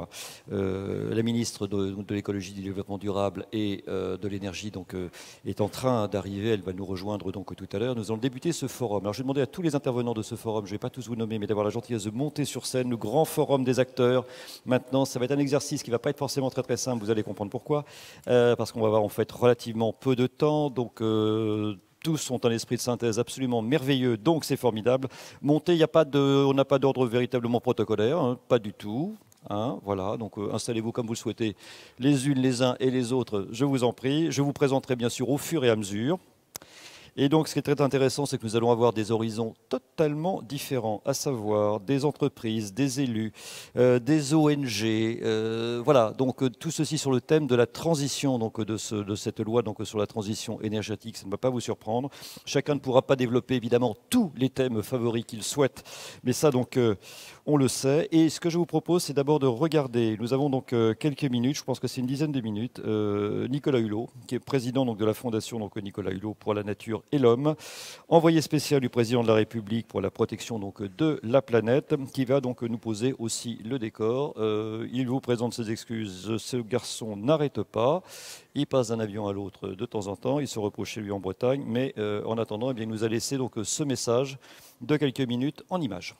La ministre de l'écologie, du développement durable et de l'énergie est en train d'arriver. Elle va nous rejoindre donc tout à l'heure. Nous allons débuter ce forum. Alors je vais demander à tous les intervenants de ce forum, je ne vais pas tous vous nommer, mais d'avoir la gentillesse de monter sur scène, le grand forum des acteurs. Maintenant, ça va être un exercice qui ne va pas être forcément très très simple, vous allez comprendre pourquoi. Parce qu'on va avoir en fait relativement peu de temps. Donc tous ont un esprit de synthèse absolument merveilleux, donc c'est formidable. Montez, on n'a pas d'ordre véritablement protocolaire, hein, pas du tout. Hein, voilà, donc installez-vous comme vous le souhaitez, les unes, les uns et les autres, je vous en prie. Je vous présenterai bien sûr au fur et à mesure. Et donc, ce qui est très intéressant, c'est que nous allons avoir des horizons totalement différents, à savoir des entreprises, des élus, des ONG. Voilà, donc tout ceci sur le thème de la transition de cette loi sur la transition énergétique. Ça ne va pas vous surprendre. Chacun ne pourra pas développer évidemment tous les thèmes favoris qu'il souhaite, mais ça donc on le sait. Et ce que je vous propose, c'est d'abord de regarder. Nous avons donc quelques minutes, je pense que c'est une dizaine de minutes. Nicolas Hulot, qui est président de la fondation Nicolas Hulot pour la nature et l'homme, envoyé spécial du président de la République pour la protection de la planète, qui va donc nous poser aussi le décor. Il vous présente ses excuses. Ce garçon n'arrête pas. Il passe d'un avion à l'autre de temps en temps. Il se repose chez lui en Bretagne. Mais en attendant, eh bien, il nous a laissé donc ce message de quelques minutes en images.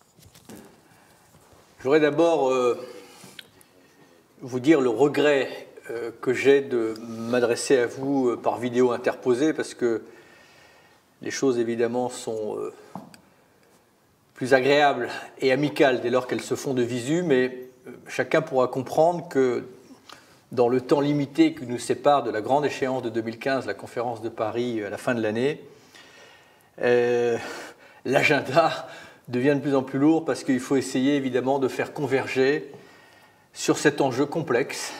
Je voudrais d'abord vous dire le regret que j'ai de m'adresser à vous par vidéo interposée, parce que les choses évidemment sont plus agréables et amicales dès lors qu'elles se font de visu, mais chacun pourra comprendre que dans le temps limité qui nous sépare de la grande échéance de 2015, la conférence de Paris à la fin de l'année, l'agenda devient de plus en plus lourd, parce qu'il faut essayer évidemment de faire converger sur cet enjeu complexe,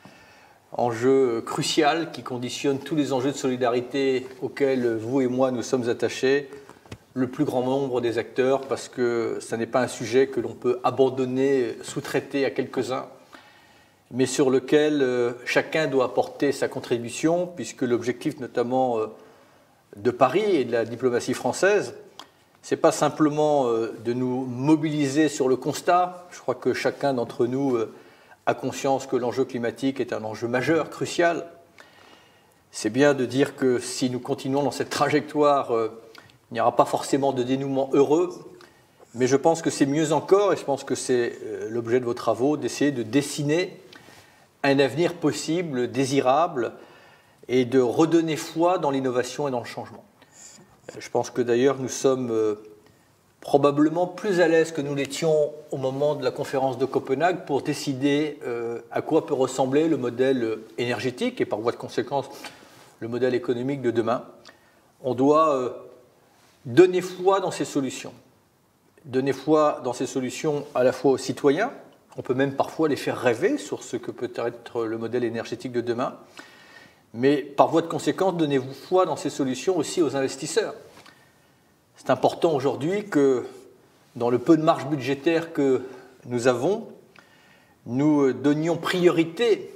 enjeu crucial qui conditionne tous les enjeux de solidarité auxquels vous et moi nous sommes attachés, le plus grand nombre des acteurs, parce que ce n'est pas un sujet que l'on peut abandonner, sous-traiter à quelques-uns, mais sur lequel chacun doit apporter sa contribution, puisque l'objectif notamment de Paris et de la diplomatie française, ce n'est pas simplement de nous mobiliser sur le constat. Je crois que chacun d'entre nous a conscience que l'enjeu climatique est un enjeu majeur, crucial. C'est bien de dire que si nous continuons dans cette trajectoire, il n'y aura pas forcément de dénouement heureux, mais je pense que c'est mieux encore, et je pense que c'est l'objet de vos travaux, d'essayer de dessiner un avenir possible, désirable, et de redonner foi dans l'innovation et dans le changement. Je pense que d'ailleurs nous sommes probablement plus à l'aise que nous l'étions au moment de la conférence de Copenhague pour décider à quoi peut ressembler le modèle énergétique et par voie de conséquence le modèle économique de demain. On doit donner foi dans ces solutions. Donner foi dans ces solutions à la fois aux citoyens, on peut même parfois les faire rêver sur ce que peut être le modèle énergétique de demain, mais par voie de conséquence, donnez-vous foi dans ces solutions aussi aux investisseurs. C'est important aujourd'hui que, dans le peu de marge budgétaire que nous avons, nous donnions priorité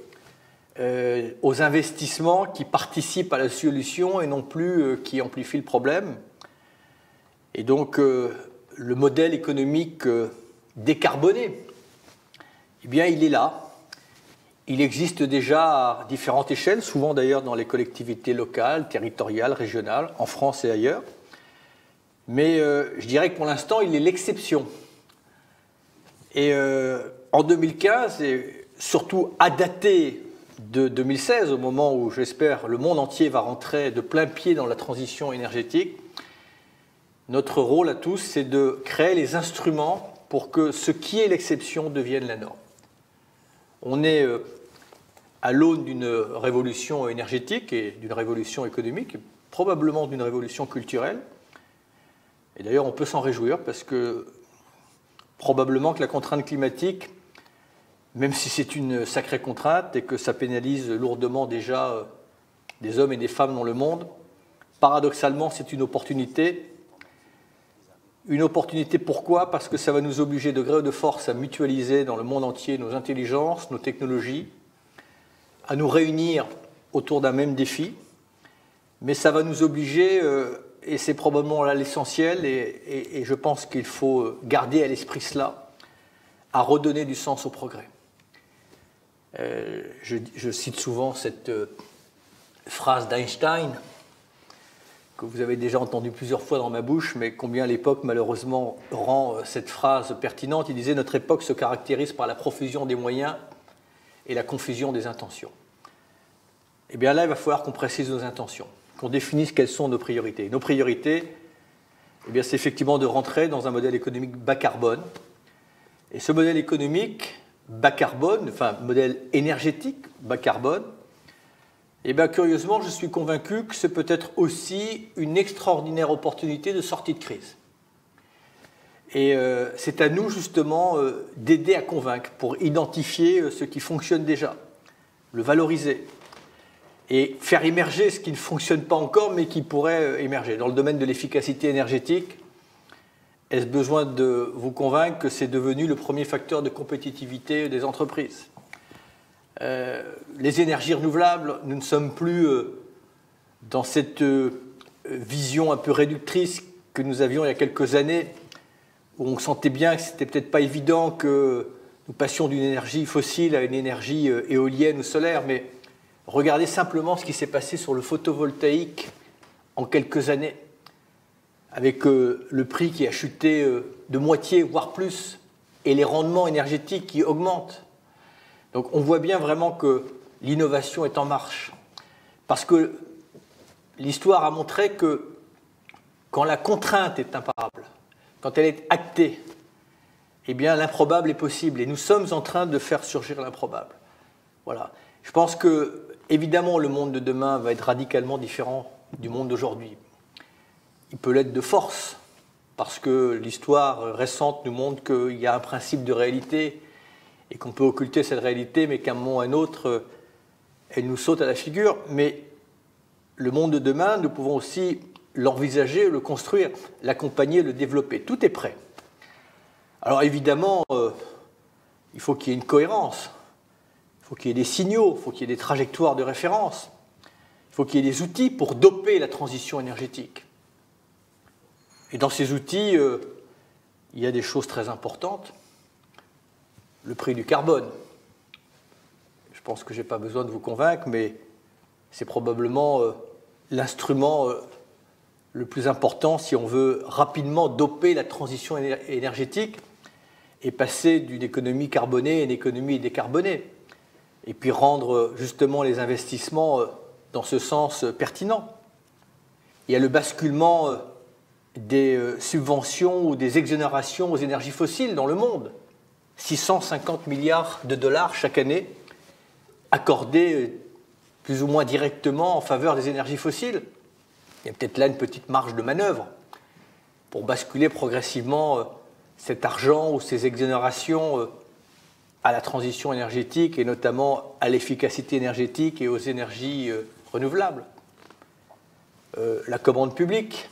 aux investissements qui participent à la solution et non plus qui amplifient le problème. Et donc, le modèle économique décarboné, eh bien, il est là. Il existe déjà à différentes échelles, souvent d'ailleurs dans les collectivités locales, territoriales, régionales, en France et ailleurs. Mais je dirais que pour l'instant, il est l'exception. Et en 2015, et surtout à dater de 2016, au moment où, j'espère, le monde entier va rentrer de plein pied dans la transition énergétique, notre rôle à tous, c'est de créer les instruments pour que ce qui est l'exception devienne la norme. On est à l'aune d'une révolution énergétique et d'une révolution économique, probablement d'une révolution culturelle. Et d'ailleurs, on peut s'en réjouir parce que probablement que la contrainte climatique, même si c'est une sacrée contrainte et que ça pénalise lourdement déjà des hommes et des femmes dans le monde, paradoxalement, c'est une opportunité. Une opportunité pourquoi ? Parce que ça va nous obliger de gré ou de force à mutualiser dans le monde entier nos intelligences, nos technologies, à nous réunir autour d'un même défi, mais ça va nous obliger, et c'est probablement là l'essentiel, et je pense qu'il faut garder à l'esprit cela, à redonner du sens au progrès. Je cite souvent cette phrase d'Einstein, que vous avez déjà entendue plusieurs fois dans ma bouche, mais combien l'époque, malheureusement, rend cette phrase pertinente. Il disait « Notre époque se caractérise par la profusion des moyens et la confusion des intentions. » Eh bien là, il va falloir qu'on précise nos intentions, qu'on définisse quelles sont nos priorités. Nos priorités, eh bien, c'est effectivement de rentrer dans un modèle économique bas carbone. Et ce modèle économique bas carbone, enfin modèle énergétique bas carbone, eh bien, curieusement, je suis convaincu que c'est peut-être aussi une extraordinaire opportunité de sortie de crise. Et c'est à nous, justement, d'aider à convaincre pour identifier ce qui fonctionne déjà, le valoriser et faire émerger ce qui ne fonctionne pas encore, mais qui pourrait émerger. Dans le domaine de l'efficacité énergétique, est-ce besoin de vous convaincre que c'est devenu le premier facteur de compétitivité des entreprises? Les énergies renouvelables, nous ne sommes plus dans cette vision un peu réductrice que nous avions il y a quelques années, où on sentait bien que ce n'était peut-être pas évident que nous passions d'une énergie fossile à une énergie éolienne ou solaire, mais regardez simplement ce qui s'est passé sur le photovoltaïque en quelques années, avec le prix qui a chuté de moitié, voire plus, et les rendements énergétiques qui augmentent. Donc on voit bien vraiment que l'innovation est en marche, parce que l'histoire a montré que quand la contrainte est imparable, quand elle est actée, eh bien l'improbable est possible, et nous sommes en train de faire surgir l'improbable. Voilà. Je pense que, évidemment, le monde de demain va être radicalement différent du monde d'aujourd'hui. Il peut l'être de force, parce que l'histoire récente nous montre qu'il y a un principe de réalité et qu'on peut occulter cette réalité, mais qu'à un moment ou à un autre, elle nous saute à la figure. Mais le monde de demain, nous pouvons aussi l'envisager, le construire, l'accompagner, le développer. Tout est prêt. Alors évidemment, il faut qu'il y ait une cohérence, il faut qu'il y ait des signaux, il faut qu'il y ait des trajectoires de référence, il faut qu'il y ait des outils pour doper la transition énergétique. Et dans ces outils, il y a des choses très importantes. Le prix du carbone. Je pense que je n'ai pas besoin de vous convaincre, mais c'est probablement l'instrument le plus important si on veut rapidement doper la transition énergétique et passer d'une économie carbonée à une économie décarbonée. Et puis rendre justement les investissements dans ce sens pertinents. Il y a le basculement des subventions ou des exonérations aux énergies fossiles dans le monde. 650 milliards de dollars chaque année accordés plus ou moins directement en faveur des énergies fossiles. Il y a peut-être là une petite marge de manœuvre pour basculer progressivement cet argent ou ces exonérations à la transition énergétique et notamment à l'efficacité énergétique et aux énergies renouvelables. La commande publique,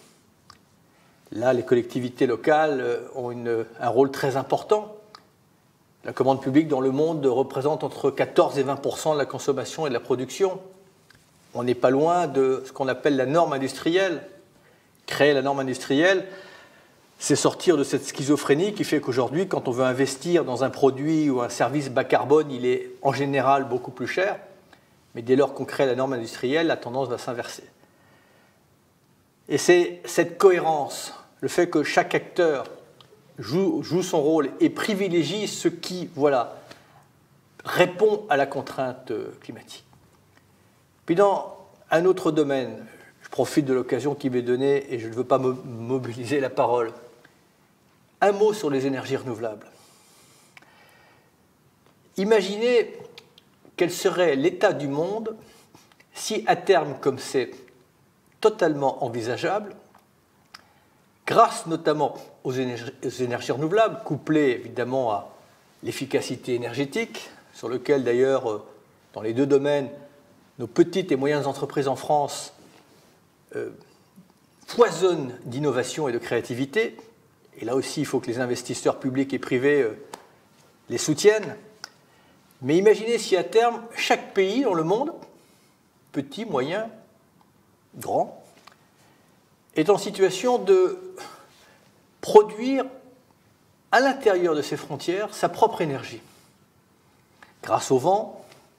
là les collectivités locales ont un rôle très important. La commande publique dans le monde représente entre 14 et 20% de la consommation et de la production. On n'est pas loin de ce qu'on appelle la norme industrielle. Créer la norme industrielle, c'est sortir de cette schizophrénie qui fait qu'aujourd'hui, quand on veut investir dans un produit ou un service bas carbone, il est en général beaucoup plus cher. Mais dès lors qu'on crée la norme industrielle, la tendance va s'inverser. Et c'est cette cohérence, le fait que chaque acteur joue son rôle et privilégie ce qui, répond à la contrainte climatique. Puis dans un autre domaine, je profite de l'occasion qui m'est donnée et je ne veux pas mobiliser la parole. Un mot sur les énergies renouvelables. Imaginez quel serait l'état du monde si, à terme, comme c'est totalement envisageable, grâce notamment aux énergies renouvelables, couplées évidemment à l'efficacité énergétique, sur lequel d'ailleurs, dans les deux domaines, nos petites et moyennes entreprises en France foisonnent d'innovation et de créativité, et là aussi il faut que les investisseurs publics et privés les soutiennent. Mais imaginez si à terme, chaque pays dans le monde, petit, moyen, grand, est en situation de produire à l'intérieur de ses frontières sa propre énergie, grâce au vent,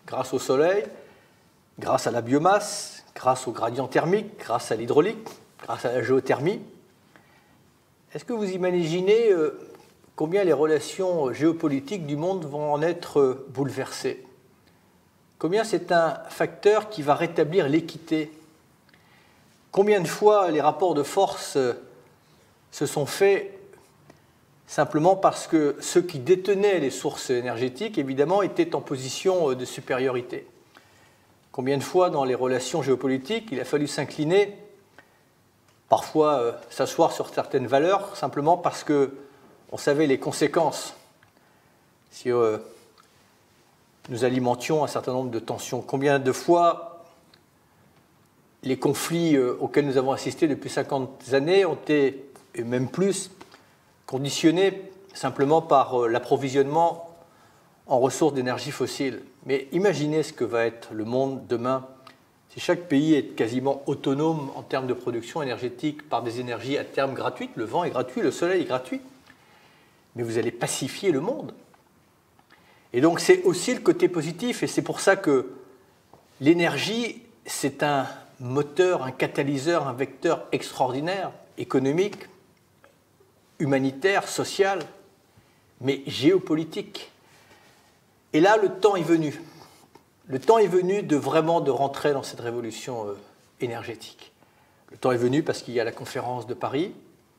grâce au soleil, grâce à la biomasse, grâce au gradient thermique, grâce à l'hydraulique, grâce à la géothermie. Est-ce que vous imaginez combien les relations géopolitiques du monde vont en être bouleversées? Combien c'est un facteur qui va rétablir l'équité? Combien de fois les rapports de force se sont faits simplement parce que ceux qui détenaient les sources énergétiques, évidemment, étaient en position de supériorité? Combien de fois dans les relations géopolitiques il a fallu s'incliner, parfois s'asseoir sur certaines valeurs, simplement parce qu'on savait les conséquences si nous alimentions un certain nombre de tensions? Combien de fois les conflits auxquels nous avons assisté depuis 50 années ont été, et même plus, conditionnés simplement par l'approvisionnement en ressources d'énergie fossile? Mais imaginez ce que va être le monde demain si chaque pays est quasiment autonome en termes de production énergétique par des énergies à terme gratuites. Le vent est gratuit, le soleil est gratuit. Mais vous allez pacifier le monde. Et donc c'est aussi le côté positif, et c'est pour ça que l'énergie, c'est un moteur, un catalyseur, un vecteur extraordinaire, économique, humanitaire, social, mais géopolitique. Et là, le temps est venu. Le temps est venu de vraiment de rentrer dans cette révolution énergétique. Le temps est venu parce qu'il y a la conférence de Paris.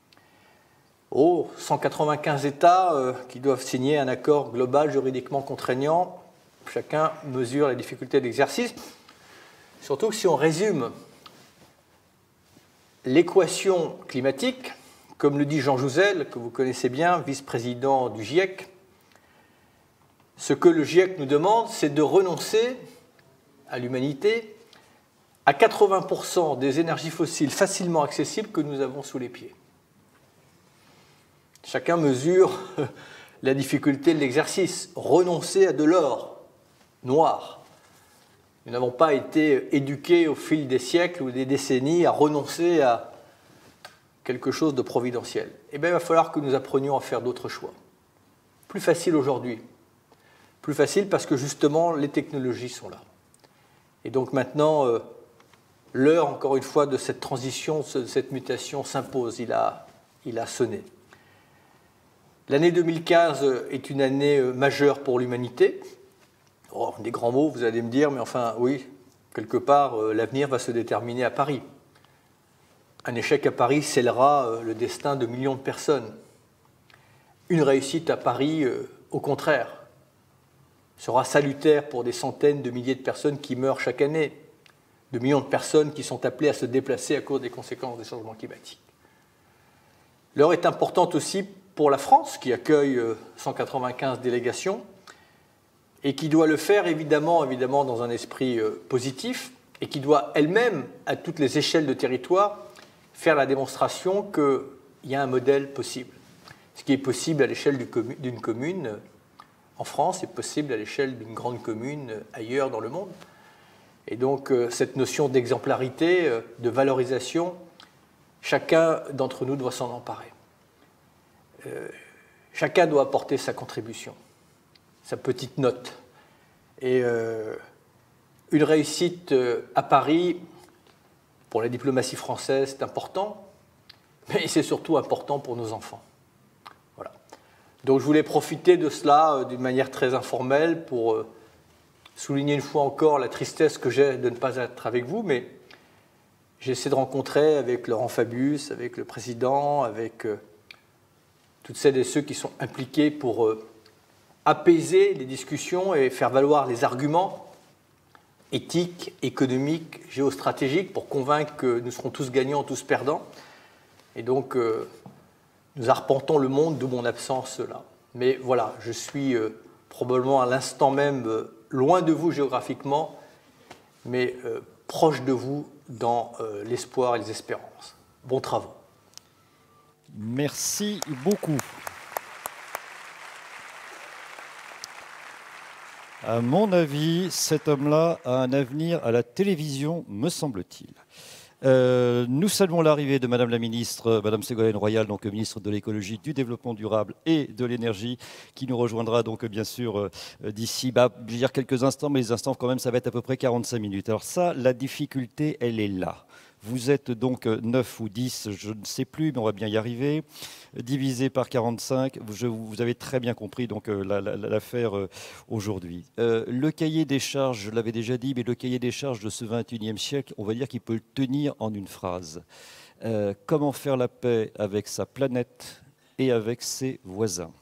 195 États qui doivent signer un accord global juridiquement contraignant. Chacun mesure la difficulté d'exercice. Surtout que si on résume l'équation climatique, comme le dit Jean Jouzel, que vous connaissez bien, vice-président du GIEC, ce que le GIEC nous demande, c'est de renoncer à l'humanité à 80% des énergies fossiles facilement accessibles que nous avons sous les pieds. Chacun mesure la difficulté de l'exercice. Renoncer à de l'or noir. Nous n'avons pas été éduqués au fil des siècles ou des décennies à renoncer à quelque chose de providentiel. Eh bien, il va falloir que nous apprenions à faire d'autres choix. Plus facile aujourd'hui. Plus facile parce que justement, les technologies sont là. Et donc maintenant, l'heure, encore une fois, de cette transition, de cette mutation s'impose. Il a sonné. L'année 2015 est une année majeure pour l'humanité. Oh, des grands mots, vous allez me dire, mais enfin, oui, quelque part, l'avenir va se déterminer à Paris. Un échec à Paris scellera le destin de millions de personnes. Une réussite à Paris, au contraire, sera salutaire pour des centaines de milliers de personnes qui meurent chaque année, de millions de personnes qui sont appelées à se déplacer à cause des conséquences des changements climatiques. L'heure est importante aussi pour la France, qui accueille 195 délégations, et qui doit le faire évidemment dans un esprit positif, et qui doit elle-même, à toutes les échelles de territoire, faire la démonstration qu'il y a un modèle possible. Ce qui est possible à l'échelle d'une commune en France est possible à l'échelle d'une grande commune ailleurs dans le monde. Et donc cette notion d'exemplarité, de valorisation, chacun d'entre nous doit s'en emparer. Chacun doit apporter sa contribution, sa petite note. Et une réussite à Paris, pour la diplomatie française, c'est important, mais c'est surtout important pour nos enfants. Voilà. Donc je voulais profiter de cela d'une manière très informelle pour souligner une fois encore la tristesse que j'ai de ne pas être avec vous, mais j'essaie de rencontrer avec Laurent Fabius, avec le président, avec toutes celles et ceux qui sont impliqués pour apaiser les discussions et faire valoir les arguments éthiques, économiques, géostratégiques pour convaincre que nous serons tous gagnants, tous perdants. Et donc, nous arpentons le monde de mon absence là. Mais voilà, je suis probablement à l'instant même loin de vous géographiquement, mais proche de vous dans l'espoir et les espérances. Bons travaux. Merci beaucoup. À mon avis, cet homme-là a un avenir à la télévision, me semble-t-il. Nous saluons l'arrivée de Madame la ministre, Madame Ségolène Royal, donc ministre de l'écologie, du développement durable et de l'énergie, qui nous rejoindra donc bien sûr d'ici, je vais dire quelques instants, mais les instants quand même, ça va être à peu près 45 minutes. Alors ça, la difficulté, elle est là. Vous êtes donc 9 ou 10, je ne sais plus, mais on va bien y arriver. Divisé par 45, vous avez très bien compris donc l'affaire aujourd'hui. Le cahier des charges, je l'avais déjà dit, mais le cahier des charges de ce 21e siècle, on va dire qu'il peut le tenir en une phrase. Comment faire la paix avec sa planète et avec ses voisins.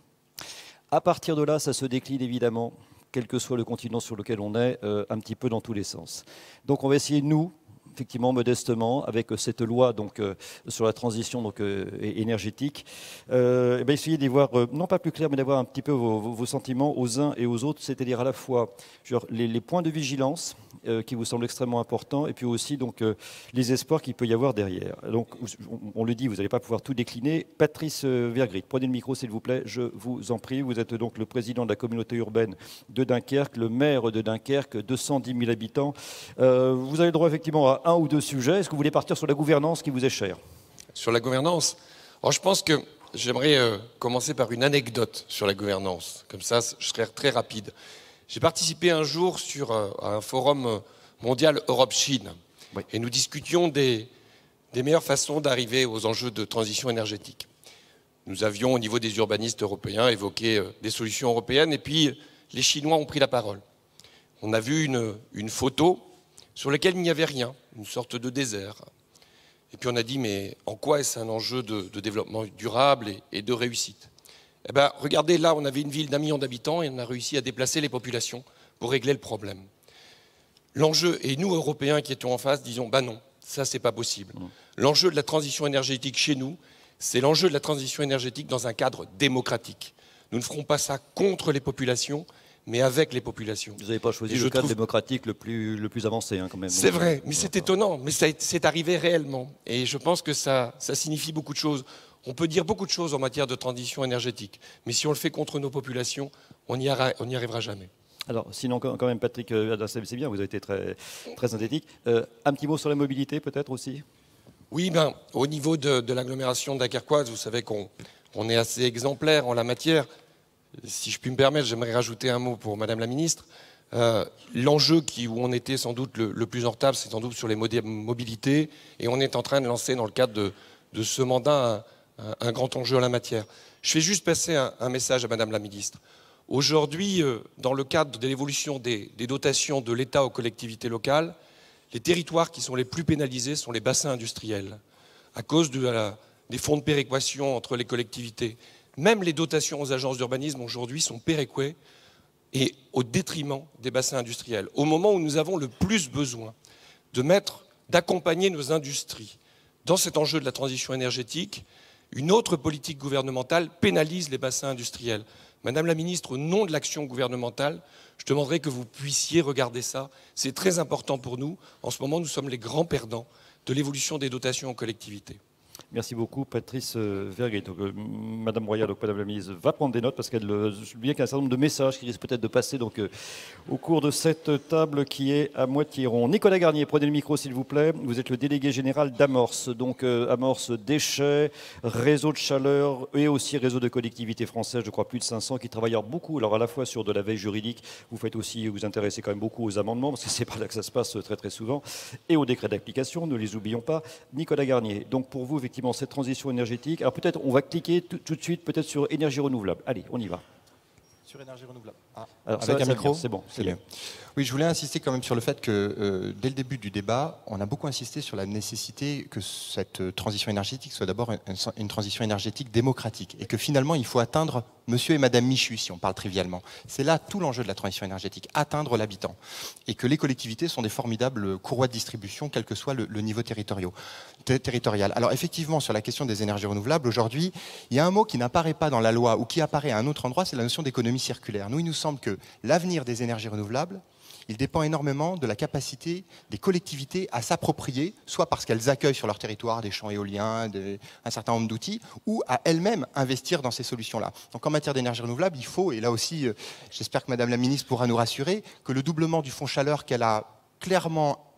À partir de là, ça se décline évidemment, quel que soit le continent sur lequel on est, un petit peu dans tous les sens. Donc on va essayer, nous, effectivement, modestement, avec cette loi donc, sur la transition donc, énergétique, essayer d'y voir, non pas plus clair, mais d'avoir un petit peu vos sentiments aux uns et aux autres, c'est-à-dire à la fois les points de vigilance qui vous semblent extrêmement importants, et puis aussi donc, les espoirs qu'il peut y avoir derrière. Donc, on le dit, vous n'allez pas pouvoir tout décliner. Patrice Vergrit, prenez le micro s'il vous plaît, je vous en prie. Vous êtes donc le président de la communauté urbaine de Dunkerque, le maire de Dunkerque, 210 000 habitants. Vous avez le droit effectivement à un ou deux sujets. Est-ce que vous voulez partir sur la gouvernance qui vous est chère? Sur la gouvernance? Alors, je pense que j'aimerais commencer par une anecdote sur la gouvernance. Comme ça, je serai très rapide. J'ai participé un jour à un forum mondial Europe-Chine. Oui. Et nous discutions des meilleures façons d'arriver aux enjeux de transition énergétique. Nous avions, au niveau des urbanistes européens, évoqué des solutions européennes. Et puis, les Chinois ont pris la parole. On a vu une photo sur laquelle il n'y avait rien, une sorte de désert. Et puis on a dit, mais en quoi est-ce un enjeu de développement durable et de réussite? Eh bien, regardez, là, on avait une ville d'1 million d'habitants et on a réussi à déplacer les populations pour régler le problème. L'enjeu, et nous, Européens qui étions en face, disons, non, ça, c'est pas possible. L'enjeu de la transition énergétique chez nous, c'est l'enjeu de la transition énergétique dans un cadre démocratique. Nous ne ferons pas ça contre les populations, mais avec les populations. Vous n'avez pas choisi le cadre démocratique le plus avancé, hein, quand même. C'est vrai, mais c'est étonnant, mais c'est arrivé réellement. Et je pense que ça signifie beaucoup de choses. On peut dire beaucoup de choses en matière de transition énergétique, mais si on le fait contre nos populations, on n'y arrivera jamais. Alors, sinon, quand même, Patrick, c'est bien, vous avez été très, très synthétique. Un petit mot sur la mobilité, peut-être aussi? Oui, au niveau de l'agglomération dunkerquoise, vous savez qu'on est assez exemplaire en la matière. Si je puis me permettre, j'aimerais rajouter un mot pour Madame la Ministre. L'enjeu où on était sans doute le plus en retard, c'est sans doute sur les mobilités, et on est en train de lancer dans le cadre de ce mandat un grand enjeu en la matière. Je fais juste passer un message à Madame la Ministre. Aujourd'hui, dans le cadre de l'évolution des dotations de l'État aux collectivités locales, les territoires qui sont les plus pénalisés sont les bassins industriels, à cause des fonds de péréquation entre les collectivités. Même les dotations aux agences d'urbanisme aujourd'hui sont péréquées et au détriment des bassins industriels. Au moment où nous avons le plus besoin d'accompagner nos industries dans cet enjeu de la transition énergétique, une autre politique gouvernementale pénalise les bassins industriels. Madame la Ministre, au nom de l'action gouvernementale, je demanderai que vous puissiez regarder ça. C'est très important pour nous. En ce moment, nous sommes les grands perdants de l'évolution des dotations aux collectivités. Merci beaucoup, Patrice Vergrit. Madame Royal, donc Madame la Ministre, va prendre des notes parce qu'elle bien qu'il y a un certain nombre de messages qui risquent peut-être de passer au cours de cette table qui est à moitié rond. Nicolas Garnier, prenez le micro s'il vous plaît. Vous êtes le délégué général d'Amorce, donc Amorce déchets, réseau de chaleur et aussi réseau de collectivités françaises, je crois plus de 500 qui travaillent beaucoup. Alors à la fois sur de la veille juridique, vous intéressez quand même beaucoup aux amendements parce que c'est par là que ça se passe très très souvent, et aux décrets d'application, ne les oublions pas. Nicolas Garnier, donc pour vous effectivement cette transition énergétique. Alors peut-être on va cliquer tout de suite peut-être sur énergie renouvelable. Allez, on y va. Sur énergie renouvelable. Alors, avec un micro, c'est bon. C'est bien. Oui, je voulais insister quand même sur le fait que dès le début du débat, on a beaucoup insisté sur la nécessité que cette transition énergétique soit d'abord une transition énergétique démocratique et que finalement il faut atteindre monsieur et madame Michu, si on parle trivialement. C'est là tout l'enjeu de la transition énergétique, atteindre l'habitant. Et que les collectivités sont des formidables courroies de distribution, quel que soit le niveau territorial. Alors effectivement, sur la question des énergies renouvelables, aujourd'hui, il y a un mot qui n'apparaît pas dans la loi ou qui apparaît à un autre endroit, c'est la notion d'économie circulaire. Nous, il nous semble que l'avenir des énergies renouvelables, il dépend énormément de la capacité des collectivités à s'approprier, soit parce qu'elles accueillent sur leur territoire des champs éoliens, un certain nombre d'outils, ou à elles-mêmes investir dans ces solutions-là. Donc en matière d'énergie renouvelable, il faut, et là aussi, j'espère que Madame la Ministre pourra nous rassurer, que le doublement du fonds chaleur qu'elle a clairement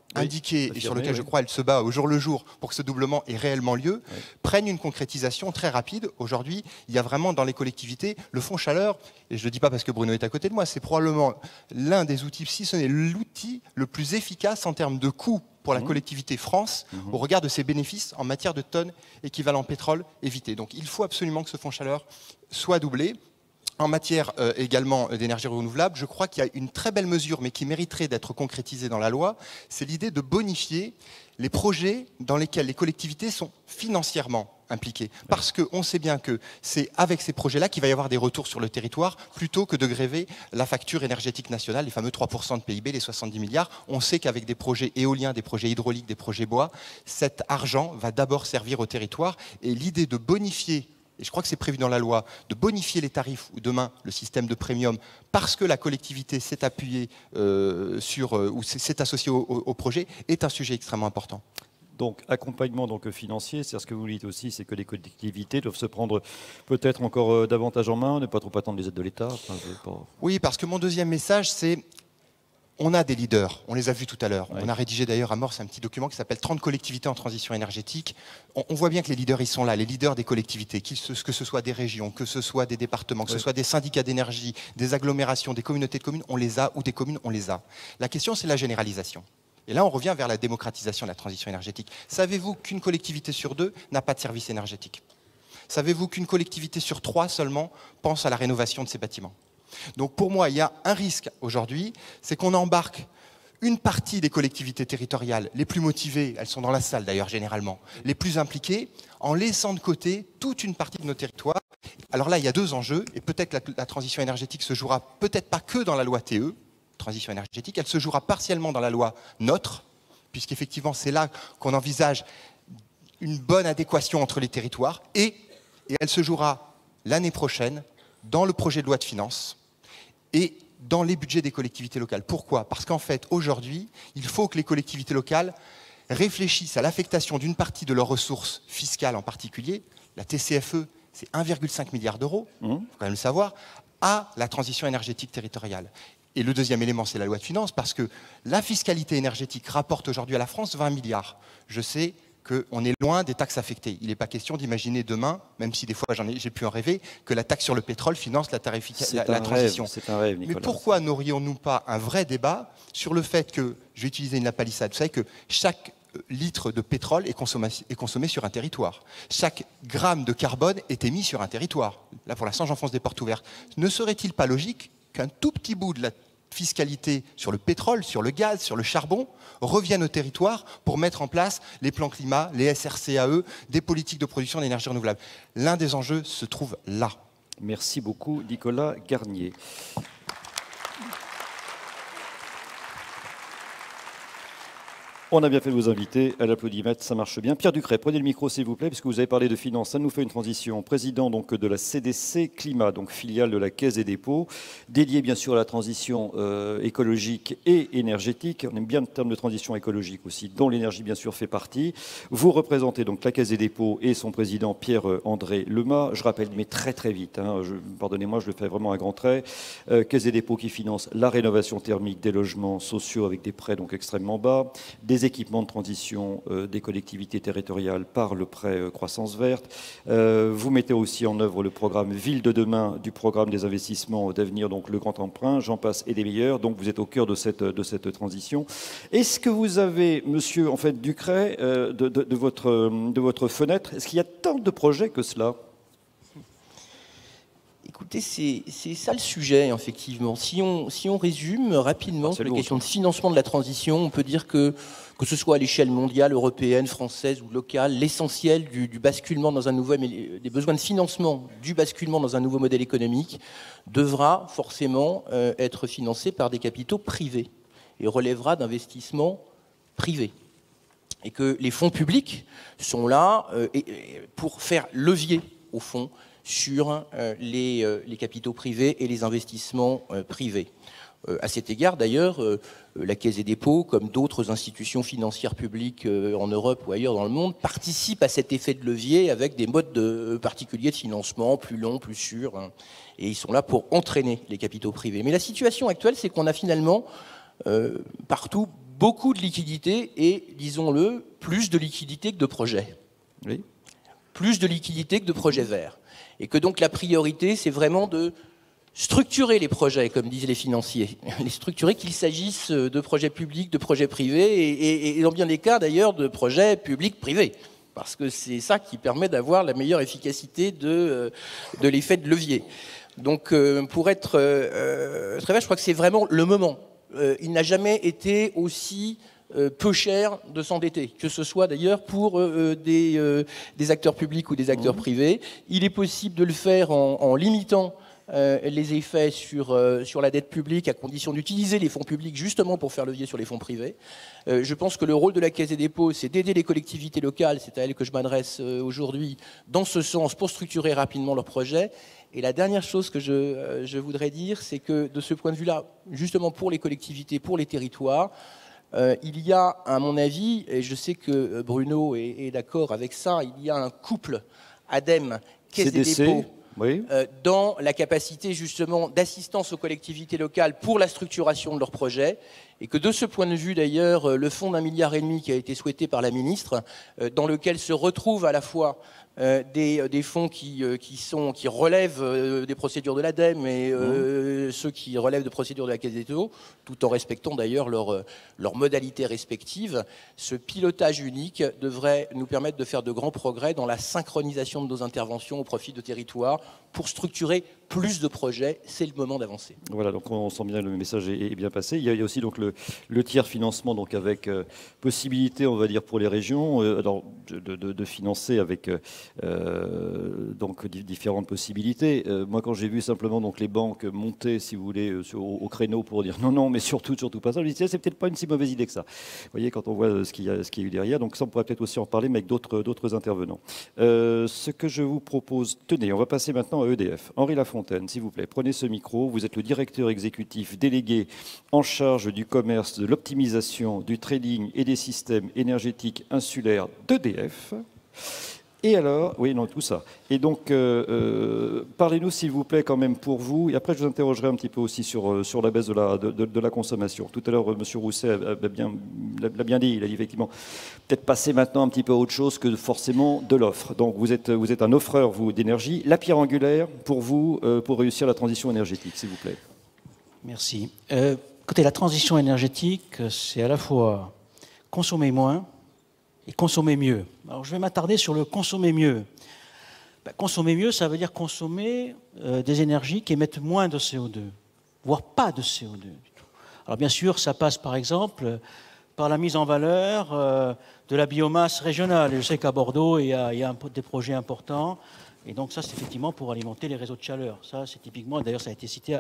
indiquée et sur lequel je crois elle se bat au jour le jour pour que ce doublement ait réellement lieu, prennent une concrétisation très rapide. Aujourd'hui, il y a vraiment dans les collectivités le fonds chaleur, et je ne le dis pas parce que Bruno est à côté de moi, c'est probablement l'un des outils, si ce n'est l'outil le plus efficace en termes de coût pour la collectivité France, au regard de ses bénéfices en matière de tonnes équivalent pétrole évitées. Donc il faut absolument que ce fonds chaleur soit doublé. En matière également d'énergie renouvelable, je crois qu'il y a une très belle mesure, mais qui mériterait d'être concrétisée dans la loi, c'est l'idée de bonifier les projets dans lesquels les collectivités sont financièrement impliquées. Parce qu'on sait bien que c'est avec ces projets-là qu'il va y avoir des retours sur le territoire, plutôt que de gréver la facture énergétique nationale, les fameux 3% de PIB, les 70 milliards. On sait qu'avec des projets éoliens, des projets hydrauliques, des projets bois, cet argent va d'abord servir au territoire. Et l'idée de bonifier, et je crois que c'est prévu dans la loi, de bonifier les tarifs ou demain le système de premium parce que la collectivité s'est appuyée ou s'est associée au projet est un sujet extrêmement important. Donc, accompagnement financier, c'est ce que vous dites aussi, c'est que les collectivités doivent se prendre peut-être encore davantage en main, ne pas trop attendre les aides de l'État. Oui, parce que mon deuxième message, c'est on a des leaders, on les a vus tout à l'heure. On a rédigé d'ailleurs à Morse un petit document qui s'appelle 30 collectivités en transition énergétique. On voit bien que les leaders, ils sont là, les leaders des collectivités, que ce soit des régions, que ce soit des départements, que ce soit des syndicats d'énergie, des agglomérations, des communautés de communes, on les a, ou des communes, on les a. La question, c'est la généralisation. Et là, on revient vers la démocratisation de la transition énergétique. Savez-vous qu'une collectivité sur 2 n'a pas de service énergétique? Savez-vous qu'une collectivité sur 3 seulement pense à la rénovation de ses bâtiments? Donc pour moi, il y a un risque aujourd'hui, c'est qu'on embarque une partie des collectivités territoriales les plus motivées, elles sont dans la salle d'ailleurs généralement, les plus impliquées, en laissant de côté toute une partie de nos territoires. Alors là, il y a deux enjeux, et peut-être que la transition énergétique se jouera peut-être pas que dans la loi TE, transition énergétique, elle se jouera partiellement dans la loi NOTRe, puisqu'effectivement c'est là qu'on envisage une bonne adéquation entre les territoires, et elle se jouera l'année prochaine dans le projet de loi de finances, et dans les budgets des collectivités locales. Pourquoi? Parce qu'en fait, aujourd'hui, il faut que les collectivités locales réfléchissent à l'affectation d'une partie de leurs ressources fiscales en particulier, la TCFE, c'est 1,5 milliard d'euros, il faut quand même le savoir, à la transition énergétique territoriale. Et le deuxième élément, c'est la loi de finances, parce que la fiscalité énergétique rapporte aujourd'hui à la France 20 milliards. Je sais qu'on est loin des taxes affectées. Il n'est pas question d'imaginer demain, même si des fois j'ai pu en rêver, que la taxe sur le pétrole finance la transition. C'est un rêve, Nicolas. Mais pourquoi n'aurions-nous pas un vrai débat sur le fait que, je vais utiliser une lapalissade, vous savez que chaque litre de pétrole est consommé sur un territoire. Chaque gramme de carbone est émis sur un territoire. Là, pour l'instant, j'enfonce des portes ouvertes. Ne serait-il pas logique qu'un tout petit bout de la fiscalité sur le pétrole, sur le gaz, sur le charbon, reviennent au territoire pour mettre en place les plans climat, les SRCAE, des politiques de production d'énergie renouvelable. L'un des enjeux se trouve là. Merci beaucoup, Nicolas Garnier. On a bien fait de vous inviter à l'applaudimètre, ça marche bien. Pierre Ducret, prenez le micro s'il vous plaît, puisque vous avez parlé de finances. Ça nous fait une transition. Président donc de la CDC Climat, donc filiale de la Caisse des dépôts, dédiée bien sûr à la transition écologique et énergétique. On aime bien le terme de transition écologique aussi, dont l'énergie bien sûr fait partie. Vous représentez donc la Caisse des dépôts et son président Pierre-André Lemas. Je rappelle, mais très très vite, pardonnez-moi, je le fais vraiment à grands traits. Caisse des dépôts qui finance la rénovation thermique des logements sociaux avec des prêts donc extrêmement bas, des équipements de transition des collectivités territoriales par le prêt Croissance Verte. Vous mettez aussi en œuvre le programme Ville de demain du programme des investissements d'avenir, donc le grand emprunt, j'en passe et des meilleurs. Donc vous êtes au cœur de cette transition. Est-ce que vous avez, monsieur Ducret, de votre fenêtre, est-ce qu'il y a tant de projets que cela ? Écoutez, c'est ça le sujet, effectivement. Si on résume rapidement sur les questions de financement de la transition, on peut dire que ce soit à l'échelle mondiale, européenne, française ou locale, l'essentiel du basculement dans un nouveau, des besoins de financement du basculement dans un nouveau modèle économique devra forcément être financé par des capitaux privés et relèvera d'investissements privés. Et que les fonds publics sont là pour faire levier, au fond, sur les capitaux privés et les investissements privés. À cet égard, d'ailleurs, la Caisse des dépôts, comme d'autres institutions financières publiques en Europe ou ailleurs dans le monde, participent à cet effet de levier avec des modes particuliers de financement, plus longs, plus sûrs, et ils sont là pour entraîner les capitaux privés. Mais la situation actuelle, c'est qu'on a finalement partout beaucoup de liquidités et, disons-le, plus de liquidités que de projets. Oui. Plus de liquidités que de projets verts. Et que donc la priorité, c'est vraiment de structurer les projets, comme disent les financiers. Les structurer, qu'il s'agisse de projets publics, de projets privés, et dans bien des cas d'ailleurs de projets publics-privés. Parce que c'est ça qui permet d'avoir la meilleure efficacité de l'effet de levier. Donc pour être très vache, je crois que c'est vraiment le moment. Il n'a jamais été aussi peu cher de s'endetter, que ce soit d'ailleurs pour des acteurs publics ou des acteurs privés. Il est possible de le faire en limitant les effets sur la dette publique, à condition d'utiliser les fonds publics justement pour faire levier sur les fonds privés. Je pense que le rôle de la Caisse des dépôts, c'est d'aider les collectivités locales, c'est à elles que je m'adresse aujourd'hui, dans ce sens, pour structurer rapidement leurs projets. Et la dernière chose que je voudrais dire, c'est que de ce point de vue-là, justement pour les collectivités, pour les territoires, il y a, à mon avis, et je sais que Bruno est d'accord avec ça, il y a un couple ADEME-Caisse des dépôts. Oui. Dans la capacité justement d'assistance aux collectivités locales pour la structuration de leurs projets, et que de ce point de vue d'ailleurs, le fonds d'1,5 milliard qui a été souhaité par la ministre, dans lequel se retrouvent à la fois des fonds qui relèvent des procédures de l'ADEME et ceux qui relèvent de procédures de la Caisse des dépôts, tout en respectant d'ailleurs leurs modalités respectives. Ce pilotage unique devrait nous permettre de faire de grands progrès dans la synchronisation de nos interventions au profit de territoires pour structurer plus de projets. C'est le moment d'avancer. Voilà, donc on sent bien le message est bien passé. Il y a aussi donc le tiers financement, donc avec possibilité, on va dire, pour les régions, de financer avec donc différentes possibilités. Moi, quand j'ai vu simplement donc les banques monter, si vous voulez, au créneau pour dire non, mais surtout pas ça, je me dis c'est peut-être pas une si mauvaise idée que ça. Vous voyez, quand on voit ce qu'il y a eu derrière, donc ça on pourrait peut-être aussi en parler, mais avec d'autres intervenants. Ce que je vous propose, tenez, on va passer maintenant à EDF. Henri Lafontaine, s'il vous plaît, prenez ce micro. Vous êtes le directeur exécutif délégué en charge du commerce, de l'optimisation, du trading et des systèmes énergétiques insulaires d'EDF. Et alors, oui, non, tout ça. Et donc, parlez-nous, s'il vous plaît, quand même, pour vous. Et après, je vous interrogerai un petit peu aussi sur la baisse de la consommation. Tout à l'heure, M. Rousset l'a bien dit. Il a dit, effectivement, peut-être passer maintenant un petit peu à autre chose que forcément de l'offre. Donc, vous êtes un offreur, vous, d'énergie. La pierre angulaire, pour vous, pour réussir la transition énergétique, s'il vous plaît. Merci. Côté la transition énergétique, c'est à la fois consommer moins et consommer mieux. Alors je vais m'attarder sur le consommer mieux. Consommer mieux, ça veut dire consommer des énergies qui émettent moins de CO2, voire pas de CO2 du tout. Alors bien sûr, ça passe par exemple par la mise en valeur de la biomasse régionale. Je sais qu'à Bordeaux, il y a des projets importants. Et donc ça, c'est effectivement pour alimenter les réseaux de chaleur. Ça, c'est typiquement, d'ailleurs, ça a été cité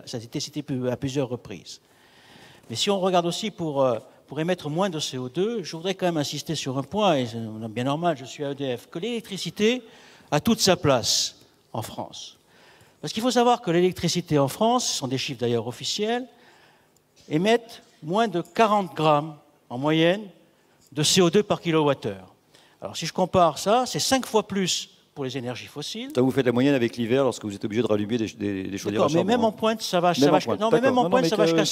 à plusieurs reprises. Mais si on regarde aussi pour émettre moins de CO2, je voudrais quand même insister sur un point, et c'est bien normal, je suis à EDF, que l'électricité a toute sa place en France. Parce qu'il faut savoir que l'électricité en France, ce sont des chiffres d'ailleurs officiels, émettent moins de 40 grammes en moyenne de CO2 par kilowattheure. Alors si je compare ça, c'est 5 fois plus pour les énergies fossiles. Ça, vous faites la moyenne avec l'hiver lorsque vous êtes obligé de rallumer des chaudières à charbon. Mais même en pointe, ça va jusqu'à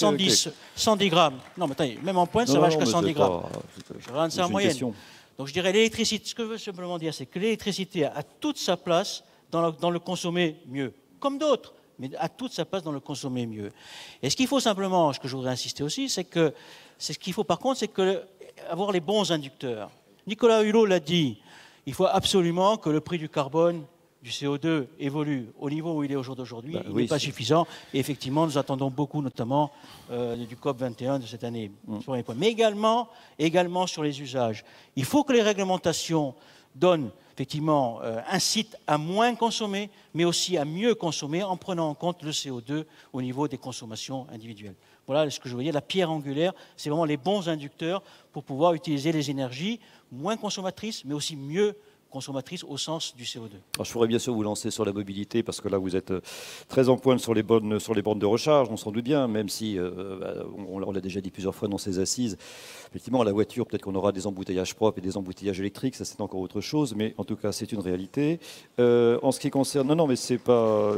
110 grammes. Non, mais attendez, même en pointe, ça va jusqu'à 110 grammes. Je regarde ça en moyenne. Donc je dirais l'électricité, ce que je veux simplement dire, c'est que l'électricité a toute sa place dans le consommer mieux, comme d'autres, mais a toute sa place dans le consommer mieux. Et ce qu'il faut simplement, ce que je voudrais insister aussi, c'est ce qu'il faut par contre, c'est avoir les bons inducteurs. Nicolas Hulot l'a dit, il faut absolument que le prix du carbone, du CO2, évolue au niveau où il est aujourd'hui. Il n'est pas suffisant. Et effectivement, nous attendons beaucoup, notamment du COP21 de cette année, sur les points. Mais également sur les usages. Il faut que les réglementations donnent, effectivement, incitent à moins consommer, mais aussi à mieux consommer en prenant en compte le CO2 au niveau des consommations individuelles. Voilà ce que je veux dire. La pierre angulaire, c'est vraiment les bons inducteurs pour pouvoir utiliser les énergies moins consommatrices, mais aussi mieux consommatrice au sens du CO2. Alors, je pourrais bien sûr vous lancer sur la mobilité, parce que là, vous êtes très en pointe sur les bornes de recharge, on s'en doute bien, même si, on l'a déjà dit plusieurs fois dans ces assises, effectivement, la voiture, peut-être qu'on aura des embouteillages propres et des embouteillages électriques, ça c'est encore autre chose, mais en tout cas, c'est une réalité. En ce qui concerne... Non, mais c'est pas...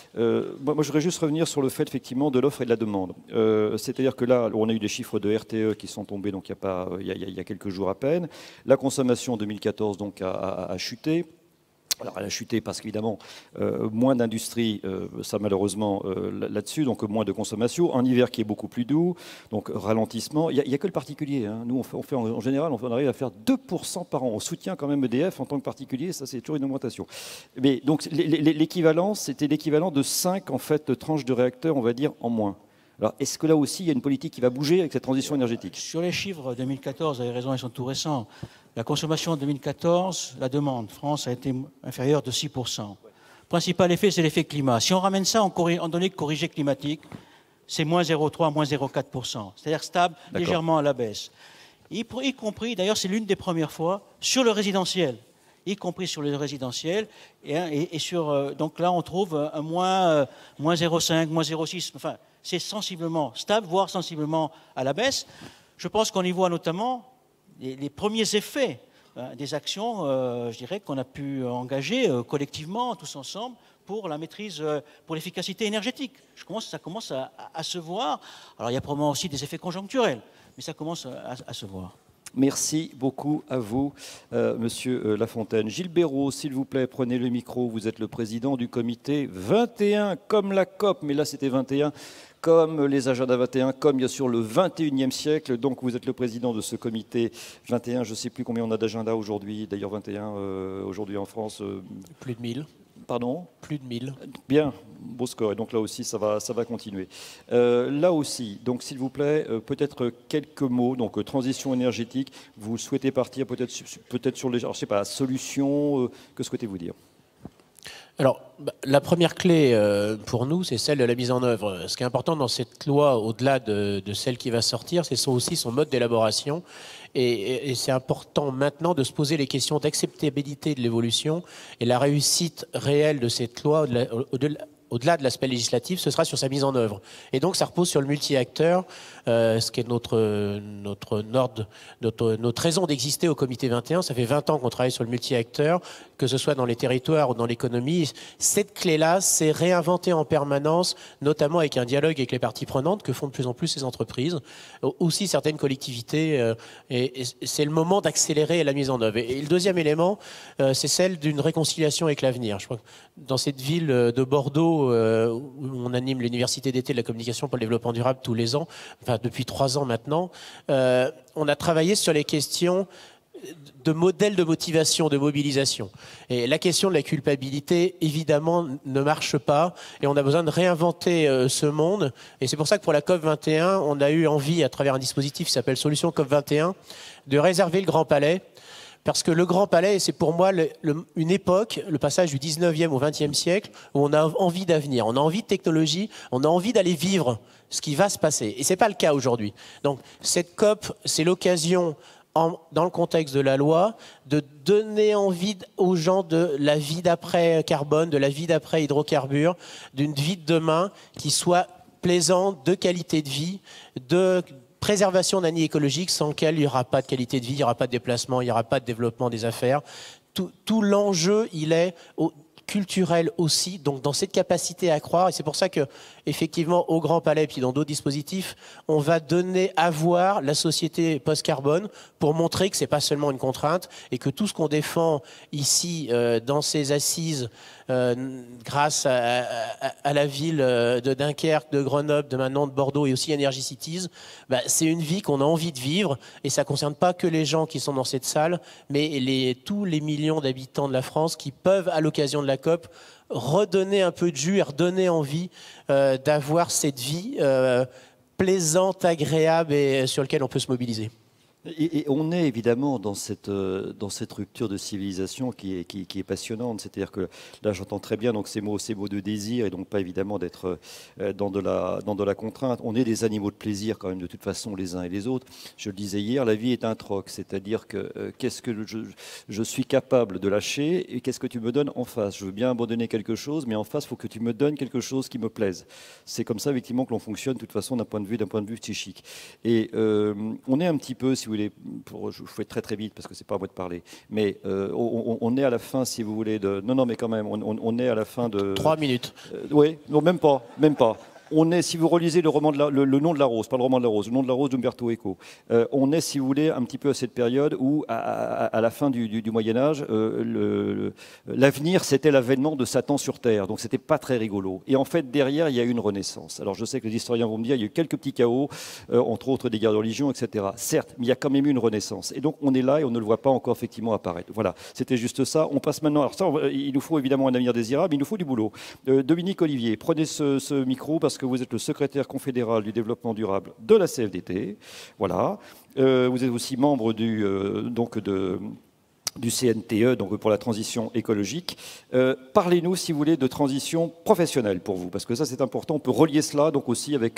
moi, je voudrais juste revenir sur le fait, effectivement, de l'offre et de la demande. C'est-à-dire que là, on a eu des chiffres de RTE qui sont tombés, donc il y a quelques jours à peine. La consommation en 2014, donc, a chuté. Alors, elle a chuté parce qu'évidemment, moins d'industrie, ça malheureusement là-dessus, donc moins de consommation. Un hiver qui est beaucoup plus doux, donc ralentissement. Il n'y a que le particulier. Hein. Nous, on fait en général, on arrive à faire 2% par an. On soutient quand même EDF en tant que particulier, ça c'est toujours une augmentation. Mais donc l'équivalent, c'était l'équivalent de 5 en fait, tranches de réacteurs, on va dire, en moins. Alors, est-ce que là aussi, il y a une politique qui va bouger avec cette transition énergétique? Sur les chiffres 2014, vous avez raison, ils sont tout récents. La consommation en 2014, la demande, France a été inférieure de 6%. Principal effet, c'est l'effet climat. Si on ramène ça en données corrigées climatiques, c'est moins 0,3, moins 0,4%. C'est-à-dire stable, légèrement à la baisse. Y compris, d'ailleurs, c'est l'une des premières fois, sur le résidentiel. Y compris sur le résidentiel. Et sur, donc là, on trouve un moins 0,5, moins 0,6. Enfin, c'est sensiblement stable, voire sensiblement à la baisse. Je pense qu'on y voit notamment les premiers effets des actions, je dirais, qu'on a pu engager collectivement, tous ensemble, pour la maîtrise, pour l'efficacité énergétique. Ça commence à se voir. Alors, il y a probablement aussi des effets conjoncturels, mais ça commence à se voir. Merci beaucoup à vous, Monsieur Lafontaine. Gilles Béraud, s'il vous plaît, prenez le micro. Vous êtes le président du comité 21, comme la COP, mais là c'était 21, comme les agendas 21, comme bien sûr le 21e siècle. Donc vous êtes le président de ce comité 21. Je ne sais plus combien on a d'agendas aujourd'hui, d'ailleurs 21 aujourd'hui en France. Plus de 1000. Pardon ? Plus de 1000. Bien, beau score. Et donc là aussi, ça va continuer. Là aussi, donc s'il vous plaît, peut-être quelques mots. Donc transition énergétique. Vous souhaitez partir peut-être sur les, alors, je sais pas, solutions. Que souhaitez-vous dire ? Alors, la première clé pour nous, c'est celle de la mise en œuvre. Ce qui est important dans cette loi, au-delà de celle qui va sortir, c'est aussi son mode d'élaboration. Et c'est important maintenant de se poser les questions d'acceptabilité de l'évolution et la réussite réelle de cette loi, au-delà de l'aspect législatif, ce sera sur sa mise en œuvre. Et donc, ça repose sur le multi-acteur, ce qui est notre raison d'exister au Comité 21. Ça fait 20 ans qu'on travaille sur le multi-acteur, que ce soit dans les territoires ou dans l'économie. Cette clé-là, c'est réinventer en permanence, notamment avec un dialogue avec les parties prenantes que font de plus en plus ces entreprises, aussi certaines collectivités. Et c'est le moment d'accélérer la mise en œuvre. Et le deuxième élément, c'est celle d'une réconciliation avec l'avenir. Je crois que dans cette ville de Bordeaux, où on anime l'Université d'été de la communication pour le développement durable tous les ans, enfin depuis 3 ans maintenant, on a travaillé sur les questions de modèles de motivation, de mobilisation. Et la question de la culpabilité, évidemment, ne marche pas. Et on a besoin de réinventer ce monde. Et c'est pour ça que pour la COP21, on a eu envie, à travers un dispositif qui s'appelle Solution COP21, de réserver le Grand Palais. Parce que le Grand Palais, c'est pour moi une époque, le passage du 19e au 20e siècle, où on a envie d'avenir, on a envie de technologie, on a envie d'aller vivre ce qui va se passer. Et ce n'est pas le cas aujourd'hui. Donc cette COP, c'est l'occasion, dans le contexte de la loi, de donner envie aux gens de la vie d'après carbone, de la vie d'après hydrocarbures, d'une vie de demain qui soit plaisante, de qualité de vie, de préservation d'un nid écologique sans lequel il n'y aura pas de qualité de vie, il n'y aura pas de déplacement, il n'y aura pas de développement des affaires. Tout l'enjeu, il est culturel aussi, donc dans cette capacité à croire. Et c'est pour ça que, effectivement, au Grand Palais, puis dans d'autres dispositifs, on va donner à voir la société post-carbone pour montrer que c'est pas seulement une contrainte et que tout ce qu'on défend ici, dans ces assises, grâce à la ville de Dunkerque, de Grenoble, de maintenant de Bordeaux et aussi Energy Cities, c'est une vie qu'on a envie de vivre et ça ne concerne pas que les gens qui sont dans cette salle, mais tous les millions d'habitants de la France qui peuvent, à l'occasion de la COP, redonner un peu de jus et redonner envie d'avoir cette vie plaisante, agréable et sur laquelle on peut se mobiliser. Et on est évidemment dans cette rupture de civilisation qui est passionnante. C'est-à-dire que là, j'entends très bien donc ces mots de désir et donc pas évidemment d'être dans de la contrainte. On est des animaux de plaisir quand même de toute façon les uns et les autres. Je le disais hier, la vie est un troc. C'est-à-dire que qu'est-ce que je suis capable de lâcher et qu'est-ce que tu me donnes en face. Je veux bien abandonner quelque chose, mais en face, il faut que tu me donnes quelque chose qui me plaise. C'est comme ça effectivement que l'on fonctionne de toute façon d'un point de vue psychique. Et on est un petit peu, si vous voulez, je fais très très vite parce que c'est pas à moi de parler, mais on est à la fin, si vous voulez, non, mais quand même, on est à la fin de... 3 minutes. Oui, non, même pas. On est, si vous relisez le roman le nom de la rose, pas le roman de la rose, le nom de la rose d'Umberto Eco, on est, si vous voulez, un petit peu à cette période où, à la fin du Moyen-Âge, l'avenir, c'était l'avènement de Satan sur Terre. Donc, c'était pas très rigolo. Et en fait, derrière, il y a eu une renaissance. Alors, je sais que les historiens vont me dire, il y a eu quelques petits chaos, entre autres des guerres de religion, etc. Certes, mais il y a quand même eu une renaissance. Et donc, on est là et on ne le voit pas encore effectivement apparaître. Voilà, c'était juste ça. On passe maintenant... Alors ça, il nous faut évidemment un avenir désirable, il nous faut du boulot. Dominique Olivier, prenez ce micro parce que vous êtes le secrétaire confédéral du développement durable de la CFDT. Voilà. Vous êtes aussi membre du CNTE, donc pour la transition écologique. Parlez-nous, si vous voulez, de transition professionnelle pour vous, parce que ça c'est important. On peut relier cela donc aussi avec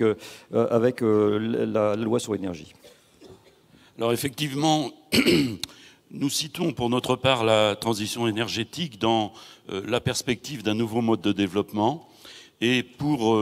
la loi sur l'énergie. Alors effectivement, nous citons pour notre part la transition énergétique dans la perspective d'un nouveau mode de développement. Et pour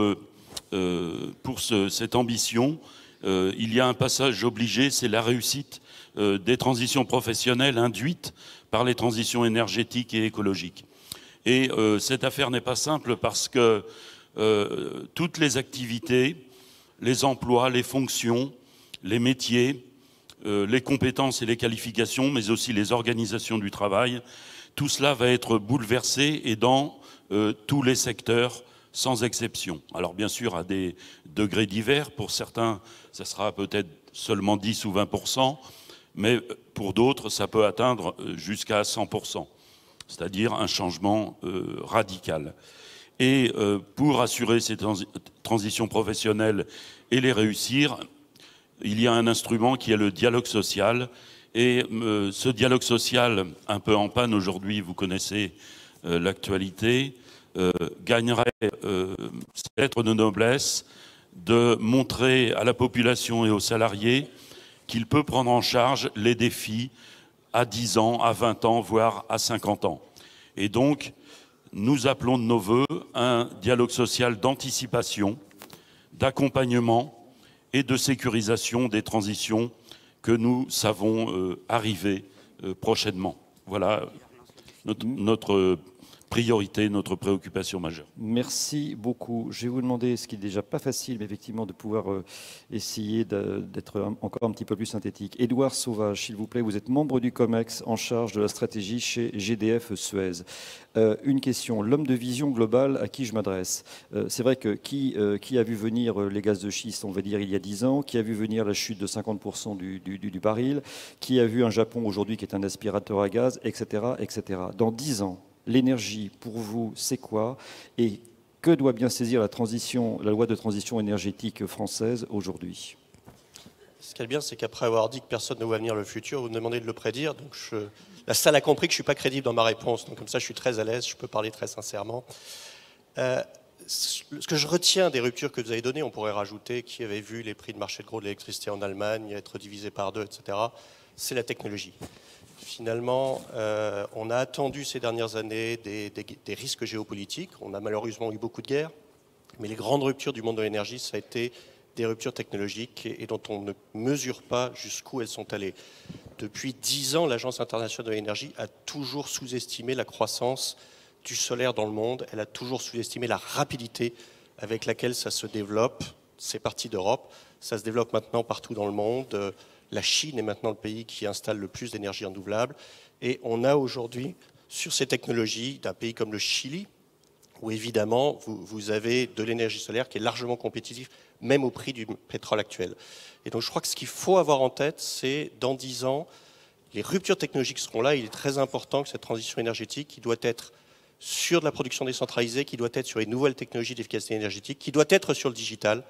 cette ambition, il y a un passage obligé, c'est la réussite des transitions professionnelles induites par les transitions énergétiques et écologiques. Et cette affaire n'est pas simple parce que toutes les activités, les emplois, les fonctions, les métiers, les compétences et les qualifications, mais aussi les organisations du travail, tout cela va être bouleversé et dans tous les secteurs sans exception. Alors bien sûr, à des degrés divers, pour certains, ça sera peut-être seulement 10 ou 20%, mais pour d'autres, ça peut atteindre jusqu'à 100%, c'est-à-dire un changement radical. Et pour assurer ces transitions professionnelles et les réussir, il y a un instrument qui est le dialogue social. Et ce dialogue social, un peu en panne aujourd'hui, vous connaissez l'actualité, gagnerait cette lettre de noblesse de montrer à la population et aux salariés qu'il peut prendre en charge les défis à 10 ans, à 20 ans, voire à 50 ans. Et donc, nous appelons de nos vœux un dialogue social d'anticipation, d'accompagnement et de sécurisation des transitions que nous savons arriver prochainement. Voilà notre priorité, notre préoccupation majeure. Merci beaucoup. Je vais vous demander, ce qui n'est déjà pas facile, mais effectivement de pouvoir essayer d'être encore un petit peu plus synthétique. Édouard Sauvage, s'il vous plaît, vous êtes membre du COMEX en charge de la stratégie chez GDF Suez. Une question, l'homme de vision globale à qui je m'adresse. C'est vrai que qui a vu venir les gaz de schiste, on va dire, il y a 10 ans, qui a vu venir la chute de 50% du baril, qui a vu un Japon aujourd'hui qui est un aspirateur à gaz, etc., etc. Dans 10 ans, l'énergie, pour vous, c'est quoi? Et que doit bien saisir la loi de transition énergétique française aujourd'hui? Ce qui est bien, c'est qu'après avoir dit que personne ne voit venir le futur, vous me demandez de le prédire. Donc la salle a compris que je ne suis pas crédible dans ma réponse. Donc comme ça, je suis très à l'aise, je peux parler très sincèrement. Ce que je retiens des ruptures que vous avez données, on pourrait rajouter qui avait vu les prix de marché de gros de l'électricité en Allemagne être divisés par 2, etc. C'est la technologie. Finalement, on a attendu ces dernières années des risques géopolitiques. On a malheureusement eu beaucoup de guerres, mais les grandes ruptures du monde de l'énergie, ça a été des ruptures technologiques et dont on ne mesure pas jusqu'où elles sont allées. Depuis 10 ans, l'Agence internationale de l'énergie a toujours sous-estimé la croissance du solaire dans le monde. Elle a toujours sous-estimé la rapidité avec laquelle ça se développe. C'est parti d'Europe. Ça se développe maintenant partout dans le monde. La Chine est maintenant le pays qui installe le plus d'énergie renouvelable. Et on a aujourd'hui, sur ces technologies, d'un pays comme le Chili, où évidemment, vous avez de l'énergie solaire qui est largement compétitive, même au prix du pétrole actuel. Et donc je crois que ce qu'il faut avoir en tête, c'est dans 10 ans, les ruptures technologiques seront là. Il est très important que cette transition énergétique, qui doit être sur de la production décentralisée, qui doit être sur les nouvelles technologies d'efficacité énergétique, qui doit être sur le digital.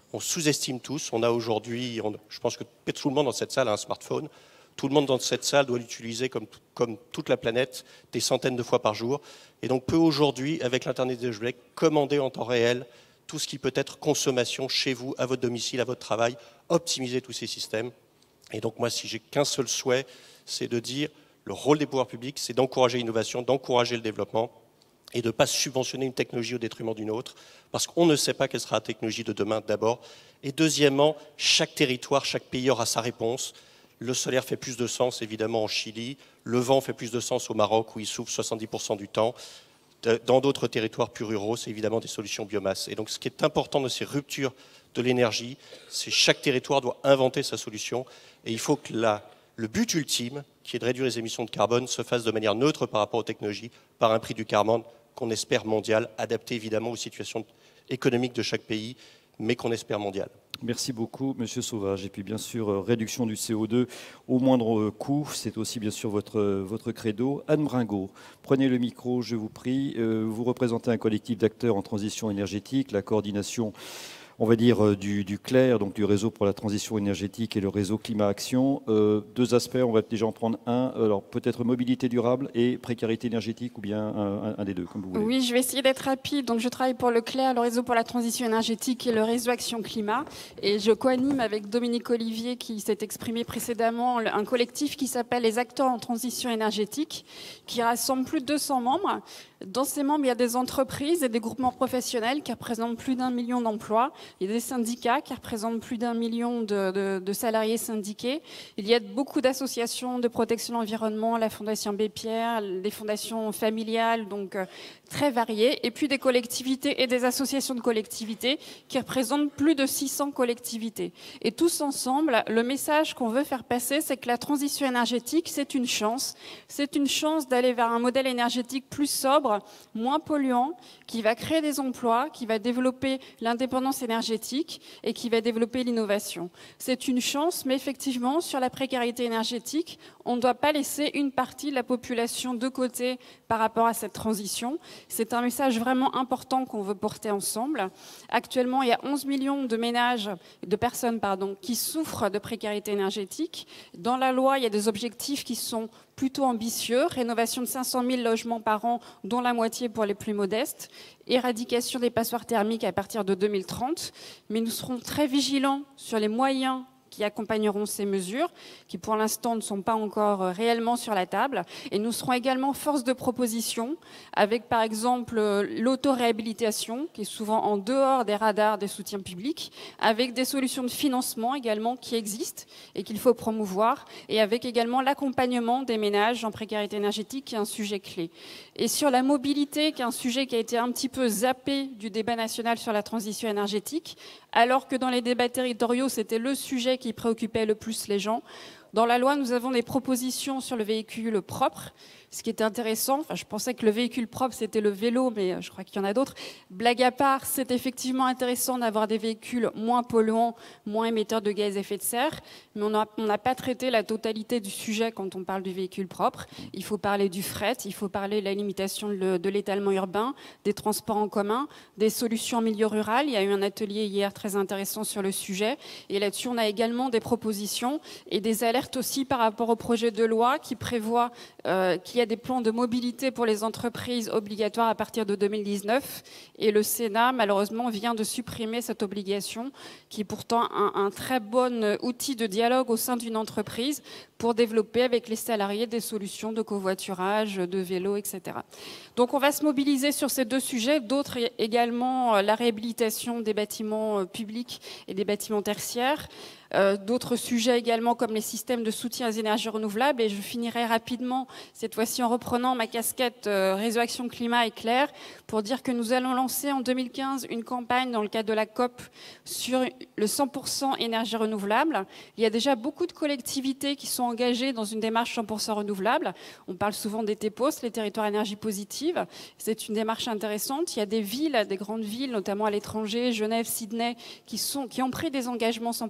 On sous-estime tous. On a aujourd'hui, je pense que tout le monde dans cette salle a un smartphone. Tout le monde dans cette salle doit l'utiliser comme toute la planète des centaines de fois par jour. Et donc peut aujourd'hui, avec l'Internet des objets, commander en temps réel tout ce qui peut être consommation chez vous, à votre domicile, à votre travail, optimiser tous ces systèmes. Et donc moi, si j'ai qu'un seul souhait, c'est de dire le rôle des pouvoirs publics, c'est d'encourager l'innovation, d'encourager le développement et de ne pas subventionner une technologie au détriment d'une autre, parce qu'on ne sait pas quelle sera la technologie de demain d'abord. Et deuxièmement, chaque territoire, chaque pays aura sa réponse. Le solaire fait plus de sens évidemment en Chili, le vent fait plus de sens au Maroc où il souffle 70% du temps. Dans d'autres territoires plus ruraux, c'est évidemment des solutions biomasse. Et donc ce qui est important de ces ruptures de l'énergie, c'est que chaque territoire doit inventer sa solution. Et il faut que le but ultime, qui est de réduire les émissions de carbone, se fasse de manière neutre par rapport aux technologies, par un prix du carbone qu'on espère mondial, adapté évidemment aux situations économiques de chaque pays, mais qu'on espère mondial. Merci beaucoup, Monsieur Sauvage. Et puis, bien sûr, réduction du CO2 au moindre coût, c'est aussi, bien sûr, votre credo. Anne Bringot, prenez le micro, je vous prie. Vous représentez un collectif d'acteurs en transition énergétique, la coordination, on va dire, du CLER, donc du réseau pour la transition énergétique et le réseau Climat Action. Deux aspects, on va déjà en prendre un. Alors, peut-être mobilité durable et précarité énergétique, ou bien un des deux, comme vous voulez. Oui, je vais essayer d'être rapide. Donc, je travaille pour le CLER, le réseau pour la transition énergétique et le réseau Action Climat. Et je co-anime avec Dominique Olivier, qui s'est exprimé précédemment, un collectif qui s'appelle les acteurs en transition énergétique, qui rassemble plus de 200 membres. Dans ces membres, il y a des entreprises et des groupements professionnels qui représentent plus d'1 million d'emplois. Il y a des syndicats qui représentent plus d'1 million de salariés syndiqués. Il y a beaucoup d'associations de protection de l'environnement, la Fondation Abbé Pierre, des fondations familiales, donc très variées. Et puis des collectivités et des associations de collectivités qui représentent plus de 600 collectivités. Et tous ensemble, le message qu'on veut faire passer, c'est que la transition énergétique, c'est une chance. C'est une chance d'aller vers un modèle énergétique plus sobre, moins polluant, qui va créer des emplois, qui va développer l'indépendance énergétique et qui va développer l'innovation. C'est une chance, mais effectivement, sur la précarité énergétique, on ne doit pas laisser une partie de la population de côté par rapport à cette transition. C'est un message vraiment important qu'on veut porter ensemble. Actuellement, il y a 11 millions de ménages, de personnes, qui souffrent de précarité énergétique. Dans la loi, il y a des objectifs qui sont plutôt ambitieux, rénovation de 500 000 logements par an, dont la moitié pour les plus modestes, éradication des passoires thermiques à partir de 2030, mais nous serons très vigilants sur les moyens qui accompagneront ces mesures, qui pour l'instant ne sont pas encore réellement sur la table. Et nous serons également force de proposition, avec par exemple l'autoréhabilitation, qui est souvent en dehors des radars des soutiens publics, avec des solutions de financement également qui existent et qu'il faut promouvoir, et avec également l'accompagnement des ménages en précarité énergétique, qui est un sujet clé. Et sur la mobilité, qui est un sujet qui a été un petit peu zappé du débat national sur la transition énergétique, alors que dans les débats territoriaux, c'était le sujet qui préoccupait le plus les gens. Dans la loi, nous avons des propositions sur le véhicule propre, ce qui est intéressant. Enfin, je pensais que le véhicule propre, c'était le vélo, mais je crois qu'il y en a d'autres. Blague à part, c'est effectivement intéressant d'avoir des véhicules moins polluants, moins émetteurs de gaz à effet de serre, mais on n'a pas traité la totalité du sujet quand on parle du véhicule propre. Il faut parler du fret, il faut parler de la limitation de l'étalement urbain, des transports en commun, des solutions en milieu rural. Il y a eu un atelier hier très intéressant sur le sujet, et là-dessus, on a également des propositions et des alertes aussi par rapport au projet de loi qui prévoit qu'il y a des plans de mobilité pour les entreprises obligatoires à partir de 2019. Et le Sénat, malheureusement, vient de supprimer cette obligation, qui est pourtant un très bon outil de dialogue au sein d'une entreprise pour développer avec les salariés des solutions de covoiturage, de vélo, etc. Donc on va se mobiliser sur ces deux sujets. D'autres également, la réhabilitation des bâtiments publics et des bâtiments tertiaires. D'autres sujets également comme les systèmes de soutien aux énergies renouvelables. Et je finirai rapidement, cette fois-ci en reprenant ma casquette Réseau Action Climat et CLER, pour dire que nous allons lancer en 2015 une campagne dans le cadre de la COP sur le 100% énergie renouvelable. Il y a déjà beaucoup de collectivités qui sont engagées dans une démarche 100% renouvelable. On parle souvent des TEPOS, les territoires énergie positive. C'est une démarche intéressante. Il y a des villes, des grandes villes, notamment à l'étranger, Genève, Sydney, qui ont pris des engagements 100% renouvelables.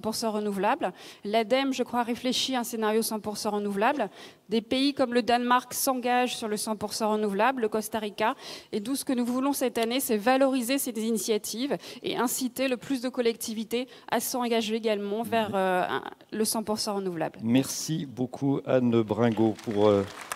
renouvelable. L'ADEME, je crois, réfléchit à un scénario 100% renouvelable. Des pays comme le Danemark s'engagent sur le 100% renouvelable, le Costa Rica. Et d'où ce que nous voulons cette année, c'est valoriser ces initiatives et inciter le plus de collectivités à s'engager également vers le 100% renouvelable. Merci beaucoup Anne Bringot pour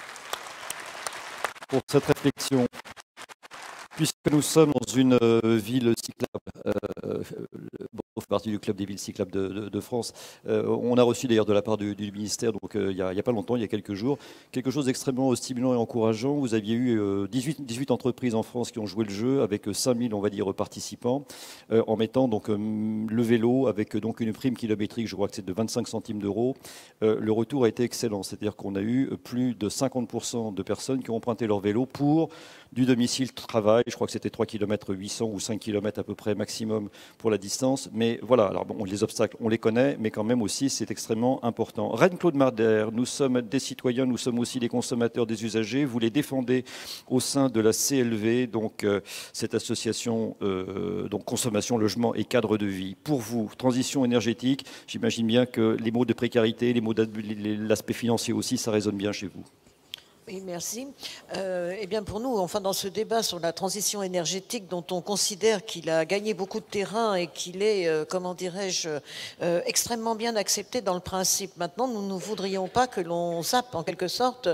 cette réflexion. Puisque nous sommes dans une ville cyclable, fait partie du club des villes cyclables de France, on a reçu d'ailleurs de la part du ministère, donc il n'y a pas longtemps, il y a quelques jours, quelque chose d'extrêmement stimulant et encourageant. Vous aviez eu 18 entreprises en France qui ont joué le jeu avec 5000, on va dire, participants, en mettant donc le vélo avec donc une prime kilométrique, je crois que c'est de 25 centimes d'euros. Le retour a été excellent, c'est-à-dire qu'on a eu plus de 50% de personnes qui ont emprunté leur vélo pour du domicile-travail. Je crois que c'était 3 km 800 ou 5 km à peu près maximum pour la distance. Mais voilà, alors bon, les obstacles, on les connaît, mais quand même aussi, c'est extrêmement important. Reine-Claude Madère, nous sommes des citoyens, nous sommes aussi des consommateurs, des usagers. Vous les défendez au sein de la CLV, donc cette association donc consommation, logement et cadre de vie. Pour vous, transition énergétique, j'imagine bien que les mots de précarité, les mots l'aspect financier aussi, ça résonne bien chez vous. Oui, merci. Eh bien, pour nous, enfin, dans ce débat sur la transition énergétique, dont on considère qu'il a gagné beaucoup de terrain et qu'il est, comment dirais-je, extrêmement bien accepté dans le principe. Maintenant, nous ne voudrions pas que l'on zappe, en quelque sorte,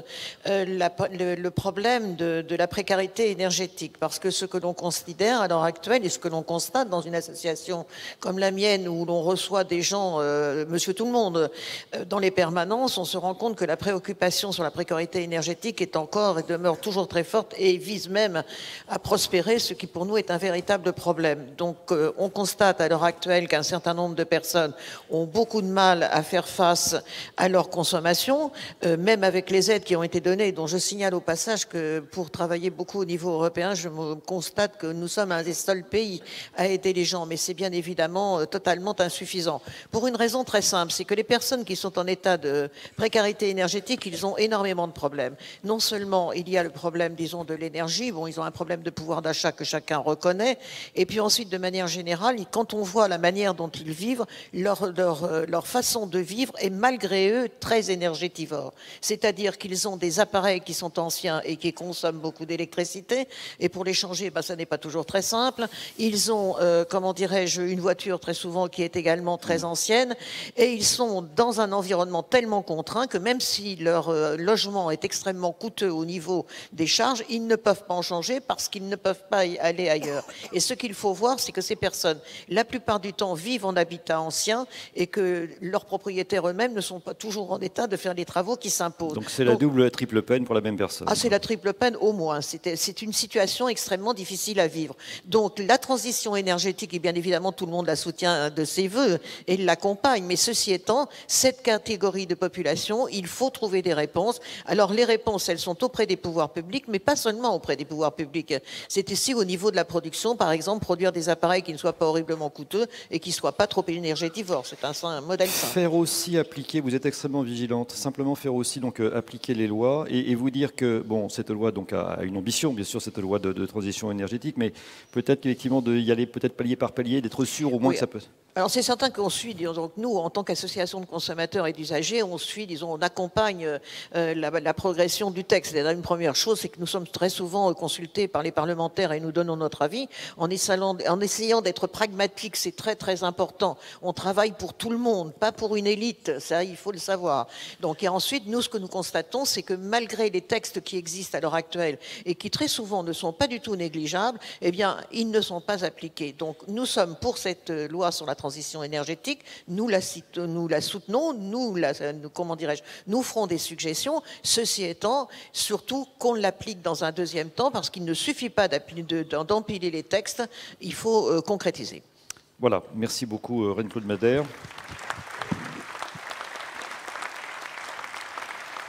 le problème de la précarité énergétique, parce que ce que l'on considère à l'heure actuelle et ce que l'on constate dans une association comme la mienne, où l'on reçoit des gens, monsieur tout le monde, dans les permanences, on se rend compte que la préoccupation sur la précarité énergétique est encore et demeure toujours très forte et vise même à prospérer, ce qui pour nous est un véritable problème. Donc on constate à l'heure actuelle qu'un certain nombre de personnes ont beaucoup de mal à faire face à leur consommation, même avec les aides qui ont été données, dont je signale au passage que pour travailler beaucoup au niveau européen, je constate que nous sommes un des seuls pays à aider les gens, mais c'est bien évidemment totalement insuffisant. Pour une raison très simple, c'est que les personnes qui sont en état de précarité énergétique, ils ont énormément de problèmes. Non seulement il y a le problème, disons, de l'énergie, bon, ils ont un problème de pouvoir d'achat que chacun reconnaît, et puis ensuite, de manière générale, quand on voit la manière dont ils vivent, leur façon de vivre est malgré eux très énergétivore. C'est-à-dire qu'ils ont des appareils qui sont anciens et qui consomment beaucoup d'électricité, et pour les changer, ça n'est pas toujours très simple. Ils ont, comment dirais-je, une voiture très souvent qui est également très ancienne, et ils sont dans un environnement tellement contraint que même si leur logement est extrêmement coûteux au niveau des charges, ils ne peuvent pas en changer parce qu'ils ne peuvent pas y aller ailleurs. Et ce qu'il faut voir, c'est que ces personnes, la plupart du temps, vivent en habitat ancien et que leurs propriétaires eux-mêmes ne sont pas toujours en état de faire les travaux qui s'imposent. Donc c'est la double, la triple peine pour la même personne. Ah, c'est la triple peine au moins. C'est une situation extrêmement difficile à vivre. Donc la transition énergétique, et bien évidemment tout le monde la soutient de ses voeux et l'accompagne, mais ceci étant, cette catégorie de population, il faut trouver des réponses. Alors les réponses, elles sont auprès des pouvoirs publics, mais pas seulement auprès des pouvoirs publics. C'est ici au niveau de la production, par exemple, produire des appareils qui ne soient pas horriblement coûteux et qui ne soient pas trop énergétivores. C'est un modèle simple. Faire aussi appliquer, vous êtes extrêmement vigilante, simplement faire aussi donc appliquer les lois et vous dire que bon, cette loi donc a une ambition, bien sûr, cette loi de transition énergétique, mais peut-être qu'effectivement d'y aller peut-être palier par palier, d'être sûr au moins que ça peut. Alors c'est certain qu'on suit, disons, donc nous, en tant qu'association de consommateurs et d'usagers, on suit, disons, on accompagne la progression du texte. Et là, une première chose, c'est que nous sommes très souvent consultés par les parlementaires et nous donnons notre avis. En essayant d'être pragmatiques, c'est très très important. On travaille pour tout le monde, pas pour une élite, ça il faut le savoir. Donc et ensuite, nous, ce que nous constatons, c'est que malgré les textes qui existent à l'heure actuelle et qui très souvent ne sont pas du tout négligeables, eh bien, ils ne sont pas appliqués. Donc nous sommes pour cette loi sur la transition énergétique, nous la soutenons, comment dirais-je, nous ferons des suggestions. Ceci étant, surtout qu'on l'applique dans un deuxième temps, parce qu'il ne suffit pas d'empiler les textes, il faut concrétiser. Voilà, merci beaucoup Reine-Claude Madère.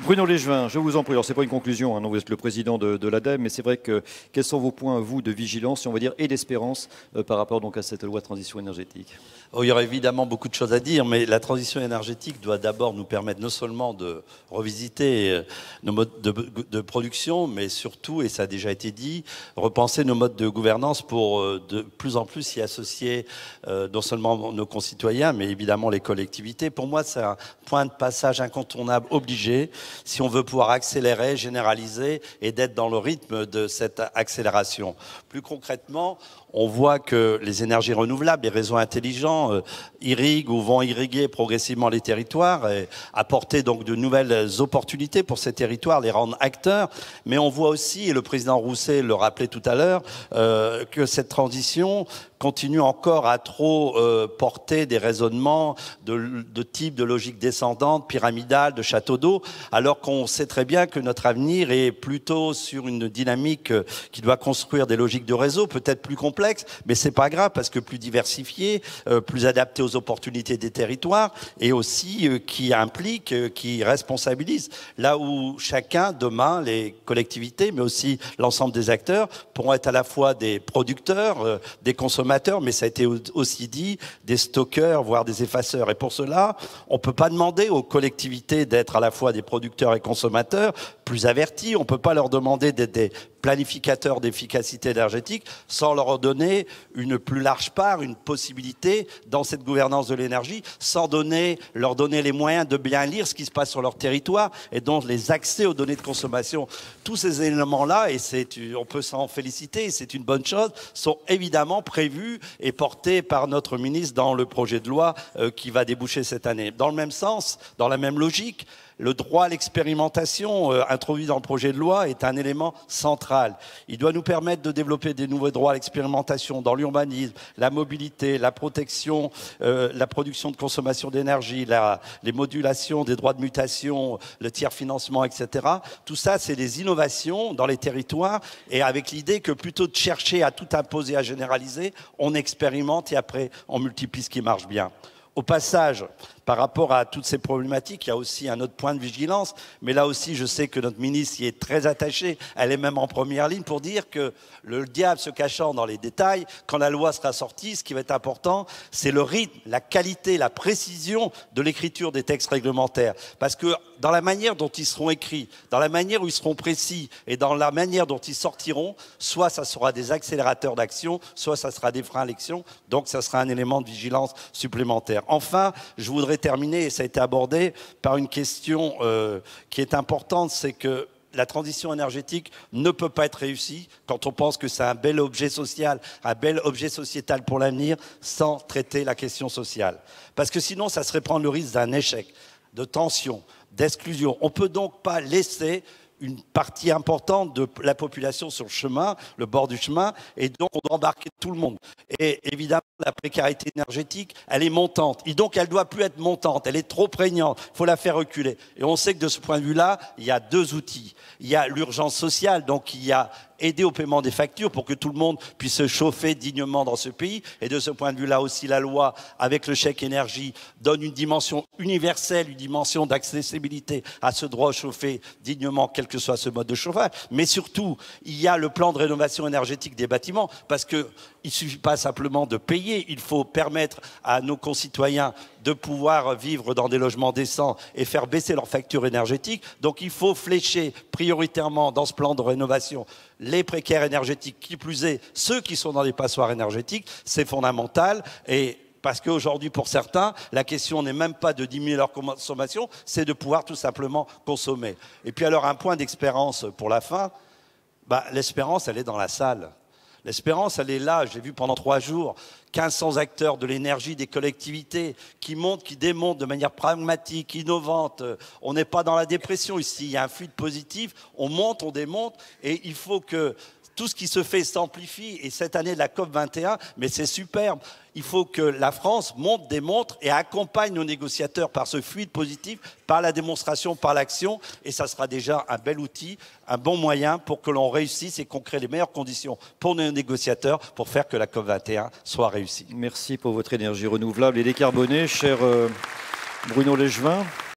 Bruno Légevin, je vous en prie. Alors, ce n'est pas une conclusion, hein, non, vous êtes le président de l'ADEME, mais c'est vrai que quels sont vos points, vous, de vigilance, si on va dire, et d'espérance par rapport donc, à cette loi de transition énergétique? Il y aurait évidemment beaucoup de choses à dire, mais la transition énergétique doit d'abord nous permettre non seulement de revisiter nos modes de production, mais surtout, et ça a déjà été dit, repenser nos modes de gouvernance pour de plus en plus y associer non seulement nos concitoyens, mais évidemment les collectivités. Pour moi, c'est un point de passage incontournable, obligé, si on veut pouvoir accélérer, généraliser et d'être dans le rythme de cette accélération. Plus concrètement, on voit que les énergies renouvelables, les réseaux intelligents irriguent ou vont irriguer progressivement les territoires et apporter donc de nouvelles opportunités pour ces territoires, les rendre acteurs. Mais on voit aussi, et le président Rousset le rappelait tout à l'heure, que cette transition continue encore à trop porter des raisonnements de type de logique descendante, pyramidale, de château d'eau, alors qu'on sait très bien que notre avenir est plutôt sur une dynamique qui doit construire des logiques de réseau, peut-être plus complexes, mais c'est pas grave parce que plus diversifiées, plus adaptées aux opportunités des territoires et aussi qui implique, qui responsabilise. Là où chacun, demain, les collectivités, mais aussi l'ensemble des acteurs, pourront être à la fois des producteurs, des consommateurs, mais ça a été aussi dit, des stockeurs, voire des effaceurs. Et pour cela, on ne peut pas demander aux collectivités d'être à la fois des producteurs et consommateurs plus avertis. On ne peut pas leur demander d'être des planificateurs d'efficacité énergétique sans leur donner une plus large part, une possibilité dans cette gouvernance de l'énergie, sans leur donner les moyens de bien lire ce qui se passe sur leur territoire et donc les accès aux données de consommation. Tous ces éléments-là, et on peut s'en féliciter, et c'est une bonne chose, sont évidemment prévus et portés par notre ministre dans le projet de loi qui va déboucher cette année. Dans le même sens, dans la même logique, le droit à l'expérimentation introduit dans le projet de loi est un élément central. Il doit nous permettre de développer des nouveaux droits à l'expérimentation dans l'urbanisme, la mobilité, la protection, la production de consommation d'énergie, les modulations des droits de mutation, le tiers financement, etc. Tout ça, c'est des innovations dans les territoires et avec l'idée que plutôt de chercher à tout imposer, à généraliser, on expérimente et après on multiplie ce qui marche bien. Au passage, par rapport à toutes ces problématiques, il y a aussi un autre point de vigilance, mais là aussi je sais que notre ministre y est très attachée, elle est même en première ligne pour dire que le diable se cachant dans les détails, quand la loi sera sortie, ce qui va être important, c'est le rythme, la qualité, la précision de l'écriture des textes réglementaires. Parce que dans la manière dont ils seront écrits, dans la manière où ils seront précis et dans la manière dont ils sortiront, soit ça sera des accélérateurs d'action, soit ça sera des freins à l'action, donc ça sera un élément de vigilance supplémentaire. Enfin, je voudrais terminer, et ça a été abordé, par une question qui est importante, c'est que la transition énergétique ne peut pas être réussie quand on pense que c'est un bel objet social, un bel objet sociétal pour l'avenir, sans traiter la question sociale. Parce que sinon, ça serait prendre le risque d'un échec, de tension, d'exclusion. On ne peut donc pas laisser une partie importante de la population sur le chemin, le bord du chemin, et donc on doit embarquer tout le monde. Et évidemment, la précarité énergétique, elle est montante. Et donc, elle ne doit plus être montante, elle est trop prégnante, il faut la faire reculer. Et on sait que de ce point de vue-là, il y a deux outils. Il y a l'urgence sociale, donc il y a aider au paiement des factures pour que tout le monde puisse se chauffer dignement dans ce pays. Et de ce point de vue-là aussi, la loi, avec le chèque énergie, donne une dimension universelle, une dimension d'accessibilité à ce droit à chauffer dignement, quel que soit ce mode de chauffage. Mais surtout, il y a le plan de rénovation énergétique des bâtiments, parce qu'il ne suffit pas simplement de payer, il faut permettre à nos concitoyens de pouvoir vivre dans des logements décents et faire baisser leurs factures énergétiques. Donc il faut flécher prioritairement dans ce plan de rénovation les précaires énergétiques, qui plus est ceux qui sont dans les passoires énergétiques, c'est fondamental. Et parce qu'aujourd'hui, pour certains, la question n'est même pas de diminuer leur consommation, c'est de pouvoir tout simplement consommer. Et puis alors un point d'espérance pour la fin, l'espérance elle est dans la salle. L'espérance, elle est là, je l'ai vu pendant 3 jours, 1500 acteurs de l'énergie, des collectivités qui montent, qui démontent de manière pragmatique, innovante. On n'est pas dans la dépression ici, il y a un fluide positif, on monte, on démonte, et il faut que tout ce qui se fait s'amplifie. Et cette année de la COP21, mais c'est superbe, il faut que la France monte, démontre et accompagne nos négociateurs par ce fluide positif, par la démonstration, par l'action. Et ça sera déjà un bel outil, un bon moyen pour que l'on réussisse et qu'on crée les meilleures conditions pour nos négociateurs pour faire que la COP21 soit réussie. Merci pour votre énergie renouvelable et décarbonée, cher Bruno Légevin.